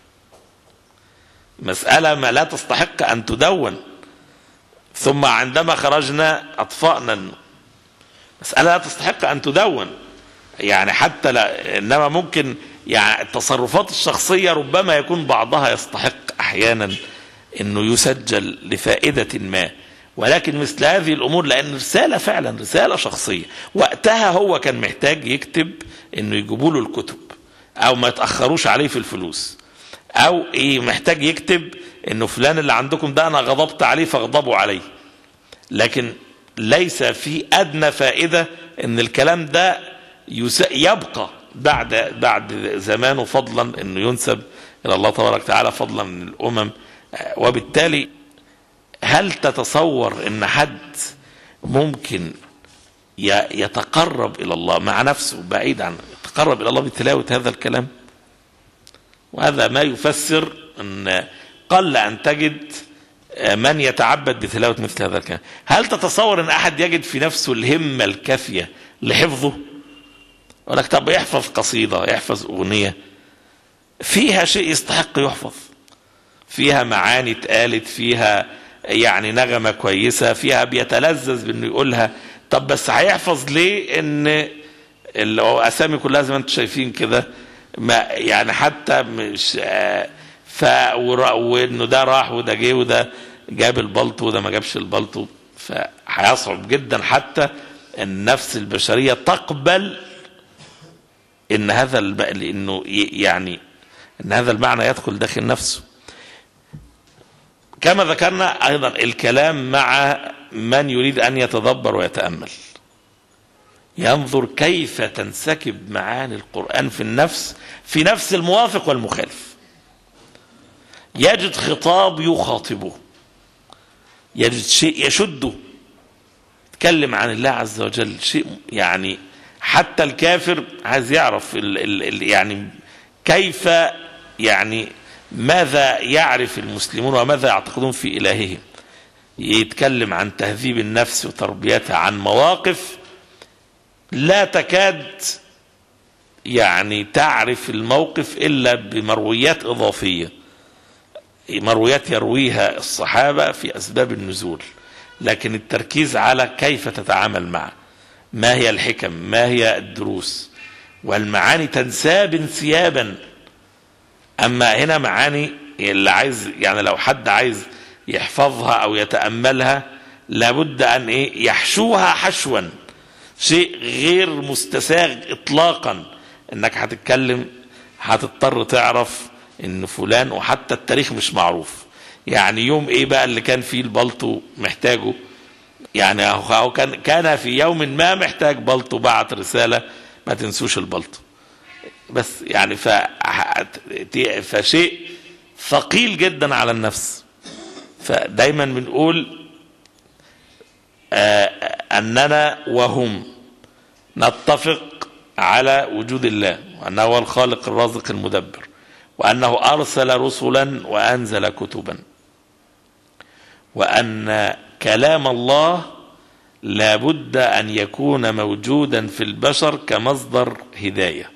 مسألة ما لا تستحق أن تدون، ثم عندما خرجنا أطفأنا النور، مسألة لا تستحق أن تدون. يعني حتى لا، إنما ممكن يعني التصرفات الشخصية ربما يكون بعضها يستحق أحيانا أنه يسجل لفائدة ما، ولكن مثل هذه الأمور لأن رسالة فعلا رسالة شخصية، وقتها هو كان محتاج يكتب أنه يجيبوا له الكتب أو ما يتأخروش عليه في الفلوس، أو إيه محتاج يكتب أنه فلان اللي عندكم ده أنا غضبت عليه فاغضبوا عليه. لكن ليس في أدنى فائدة أن الكلام ده يبقى بعد زمانه، فضلا أنه ينسب إلى الله تبارك وتعالى فضلا من الأمم. وبالتالي هل تتصور أن حد ممكن يتقرب إلى الله مع نفسه بعيد عن يتقرب إلى الله بتلاوة هذا الكلام؟ وهذا ما يفسر أن قل أن تجد من يتعبد بتلاوة مثل هذا الكلام. هل تتصور أن أحد يجد في نفسه الهمة الكافية لحفظه؟ ولك طب يحفظ قصيدة، يحفظ أغنية فيها شيء يستحق يحفظ، فيها معاني اتقالت، فيها يعني نغمة كويسة، فيها بيتلذذ بأنه يقولها. طب بس هيحفظ ليه ان الأسامي كلها زي ما انتم شايفين كده، ما يعني حتى مش وانه ده راح وده جه وده جاب البلطو وده ما جابش البلطو، فهيصعب جدا حتى النفس البشرية تقبل ان هذا انه يعني ان هذا المعنى يدخل داخل نفسه. كما ذكرنا ايضا الكلام مع من يريد ان يتدبر ويتأمل، ينظر كيف تنسكب معاني القرآن في نفس الموافق والمخالف. يجد خطاب يخاطبه، يجد شيء يشده، يتكلم عن الله عز وجل، شيء يعني حتى الكافر عايز يعرف يعني كيف، يعني ماذا يعرف المسلمون وماذا يعتقدون في إلههم. يتكلم عن تهذيب النفس وتربيتها، عن مواقف لا تكاد يعني تعرف الموقف إلا بمرويات إضافية، مرويات يرويها الصحابة في أسباب النزول، لكن التركيز على كيف تتعامل معه. ما هي الحكم، ما هي الدروس، والمعاني تنساب انسيابا. أما هنا معاني اللي عايز يعني لو حد عايز يحفظها أو يتأملها لابد أن يحشوها حشوا، شيء غير مستساغ إطلاقا. إنك هتتكلم هتضطر تعرف إن فلان، وحتى التاريخ مش معروف، يعني يوم إيه بقى اللي كان فيه البلطو محتاجه، يعني هو كان في يوم ما محتاج بلطو، بعت رسالة ما تنسوش البلطو بس، يعني فشيء ثقيل جدا على النفس. فدايما بنقول أننا وهم نتفق على وجود الله، وأنه هو الخالق الرازق المدبر، وأنه أرسل رسلا وأنزل كتبا، وأن كلام الله لابد أن يكون موجودا في البشر كمصدر هداية،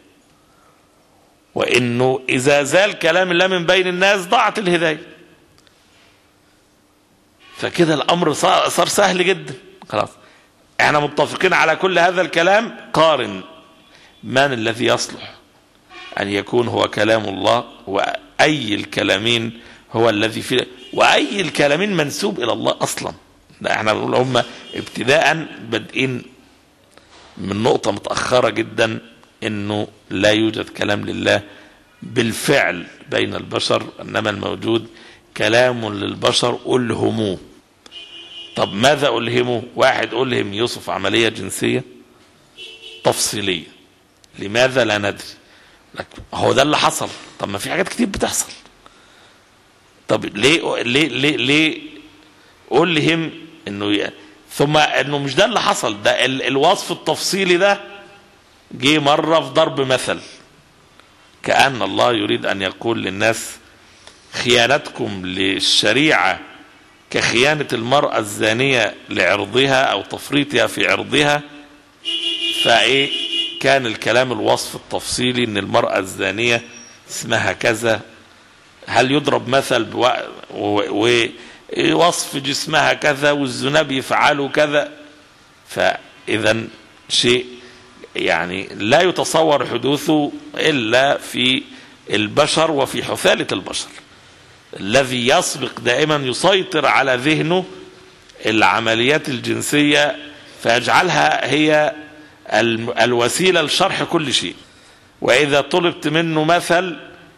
وإنه إذا زال كلام الله من بين الناس ضاعت الهداية. فكده الأمر صار سهل جدا، خلاص احنا متفقين على كل هذا الكلام. قارن من الذي يصلح أن يكون هو كلام الله، وأي الكلامين هو الذي فيه، وأي الكلامين منسوب إلى الله أصلا. احنا بنقول هم ابتداء بادئين من نقطة متأخرة جدا، انه لا يوجد كلام لله بالفعل بين البشر، انما الموجود كلام للبشر ألهموه. طب ماذا ألهموا؟ واحد ألهم يوصف عملية جنسية تفصيلية، لماذا لا ندري، هو ده اللي حصل. طب ما في حاجات كتير بتحصل، طب ليه ألهم انه ثم انه مش ده اللي حصل، ده الوصف التفصيلي ده جه مرة في ضرب مثل، كأن الله يريد ان يقول للناس خيانتكم للشريعة كخيانة المرأة الزانية لعرضها او تفريطها في عرضها. كان الكلام الوصف التفصيلي ان المرأة الزانية اسمها كذا، هل يضرب مثل ووصف جسمها كذا والزنا بيفعلوا كذا. فإذا شيء يعني لا يتصور حدوثه إلا في البشر وفي حثالة البشر، الذي يسبق دائما يسيطر على ذهنه العمليات الجنسية فيجعلها هي الوسيلة لشرح كل شيء. وإذا طلبت منه مثل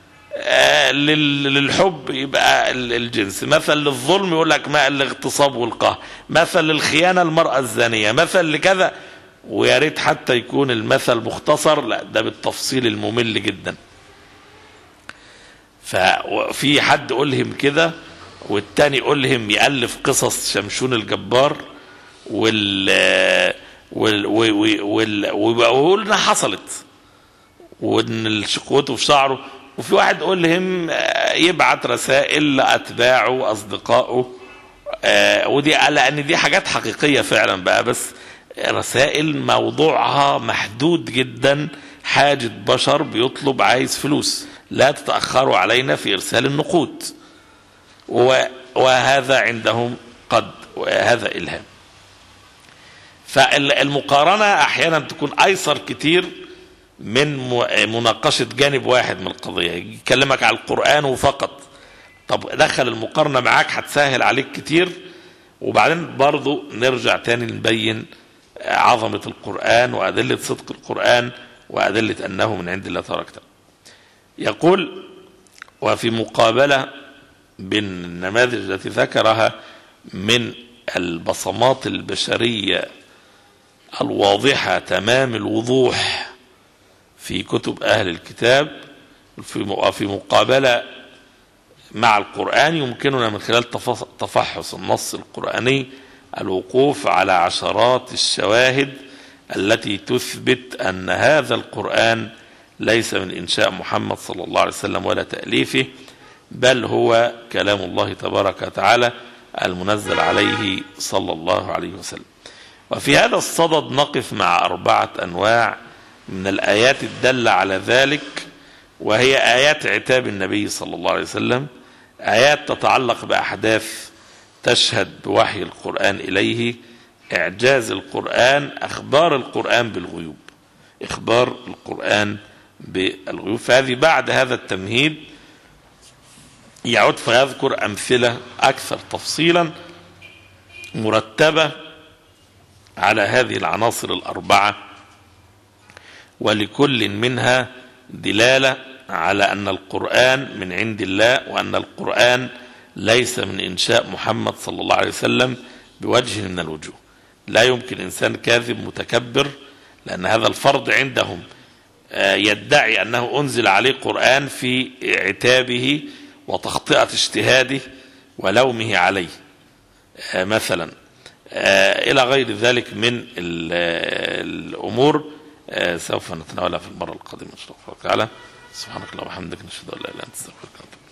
للحب يبقى الجنس، مثل للظلم يقول لك ما الاغتصاب والقهر، مثل للخيانة المرأة الزانية، مثل لكذا، ويا ريت حتى يكون المثل مختصر، لا ده بالتفصيل الممل جدا. ففي حد ألهم كده، والتاني ألهم يألف قصص شمشون الجبار ويقول انها حصلت وان شقوته في شعره. وفي واحد ألهم يبعت رسائل لأتباعه وأصدقائه، ودي لأن دي حاجات حقيقية فعلا بقى، بس رسائل موضوعها محدود جدا، حاجة بشر بيطلب عايز فلوس، لا تتأخروا علينا في إرسال النقود، وهذا عندهم قد هذا إلهام. فالمقارنة أحيانا تكون أيسر كتير من مناقشة جانب واحد من القضية، يكلمك على القرآن وفقط. طب دخل المقارنة معاك هتسهل عليك كتير، وبعدين برضو نرجع تاني نبين عظمة القرآن وأدلة صدق القرآن وأدلة أنه من عند الله تبارك وتعالى. يقول وفي مقابلة بين النماذج التي ذكرها من البصمات البشرية الواضحة تمام الوضوح في كتب أهل الكتاب، في مقابلة مع القرآن يمكننا من خلال تفحص النص القرآني الوقوف على عشرات الشواهد التي تثبت أن هذا القرآن ليس من إنشاء محمد صلى الله عليه وسلم ولا تأليفه، بل هو كلام الله تبارك وتعالى المنزل عليه صلى الله عليه وسلم. وفي هذا الصدد نقف مع 4 أنواع من الآيات الدالة على ذلك، وهي آيات عتاب النبي صلى الله عليه وسلم، آيات تتعلق بأحداث تشهد بوحي القرآن إليه، إعجاز القرآن أخبار القرآن بالغيوب، إخبار القرآن بالغيوب. فهذه بعد هذا التمهيد يعود فيذكر أمثلة أكثر تفصيلا مرتبة على هذه العناصر الأربعة، ولكل منها دلالة على أن القرآن من عند الله، وأن القرآن ليس من إنشاء محمد صلى الله عليه وسلم بوجه من الوجوه. لا يمكن إنسان كاذب متكبر، لأن هذا الفرد عندهم يدعي أنه أنزل عليه قرآن في عتابه وتخطئة اجتهاده ولومه عليه مثلا، إلى غير ذلك من الأمور سوف نتناولها في المرة القادمة إن شاء الله تعالى. سبحانك اللهم وبحمدك، نشهد أن لا إله إلا أنت، نستغفرك.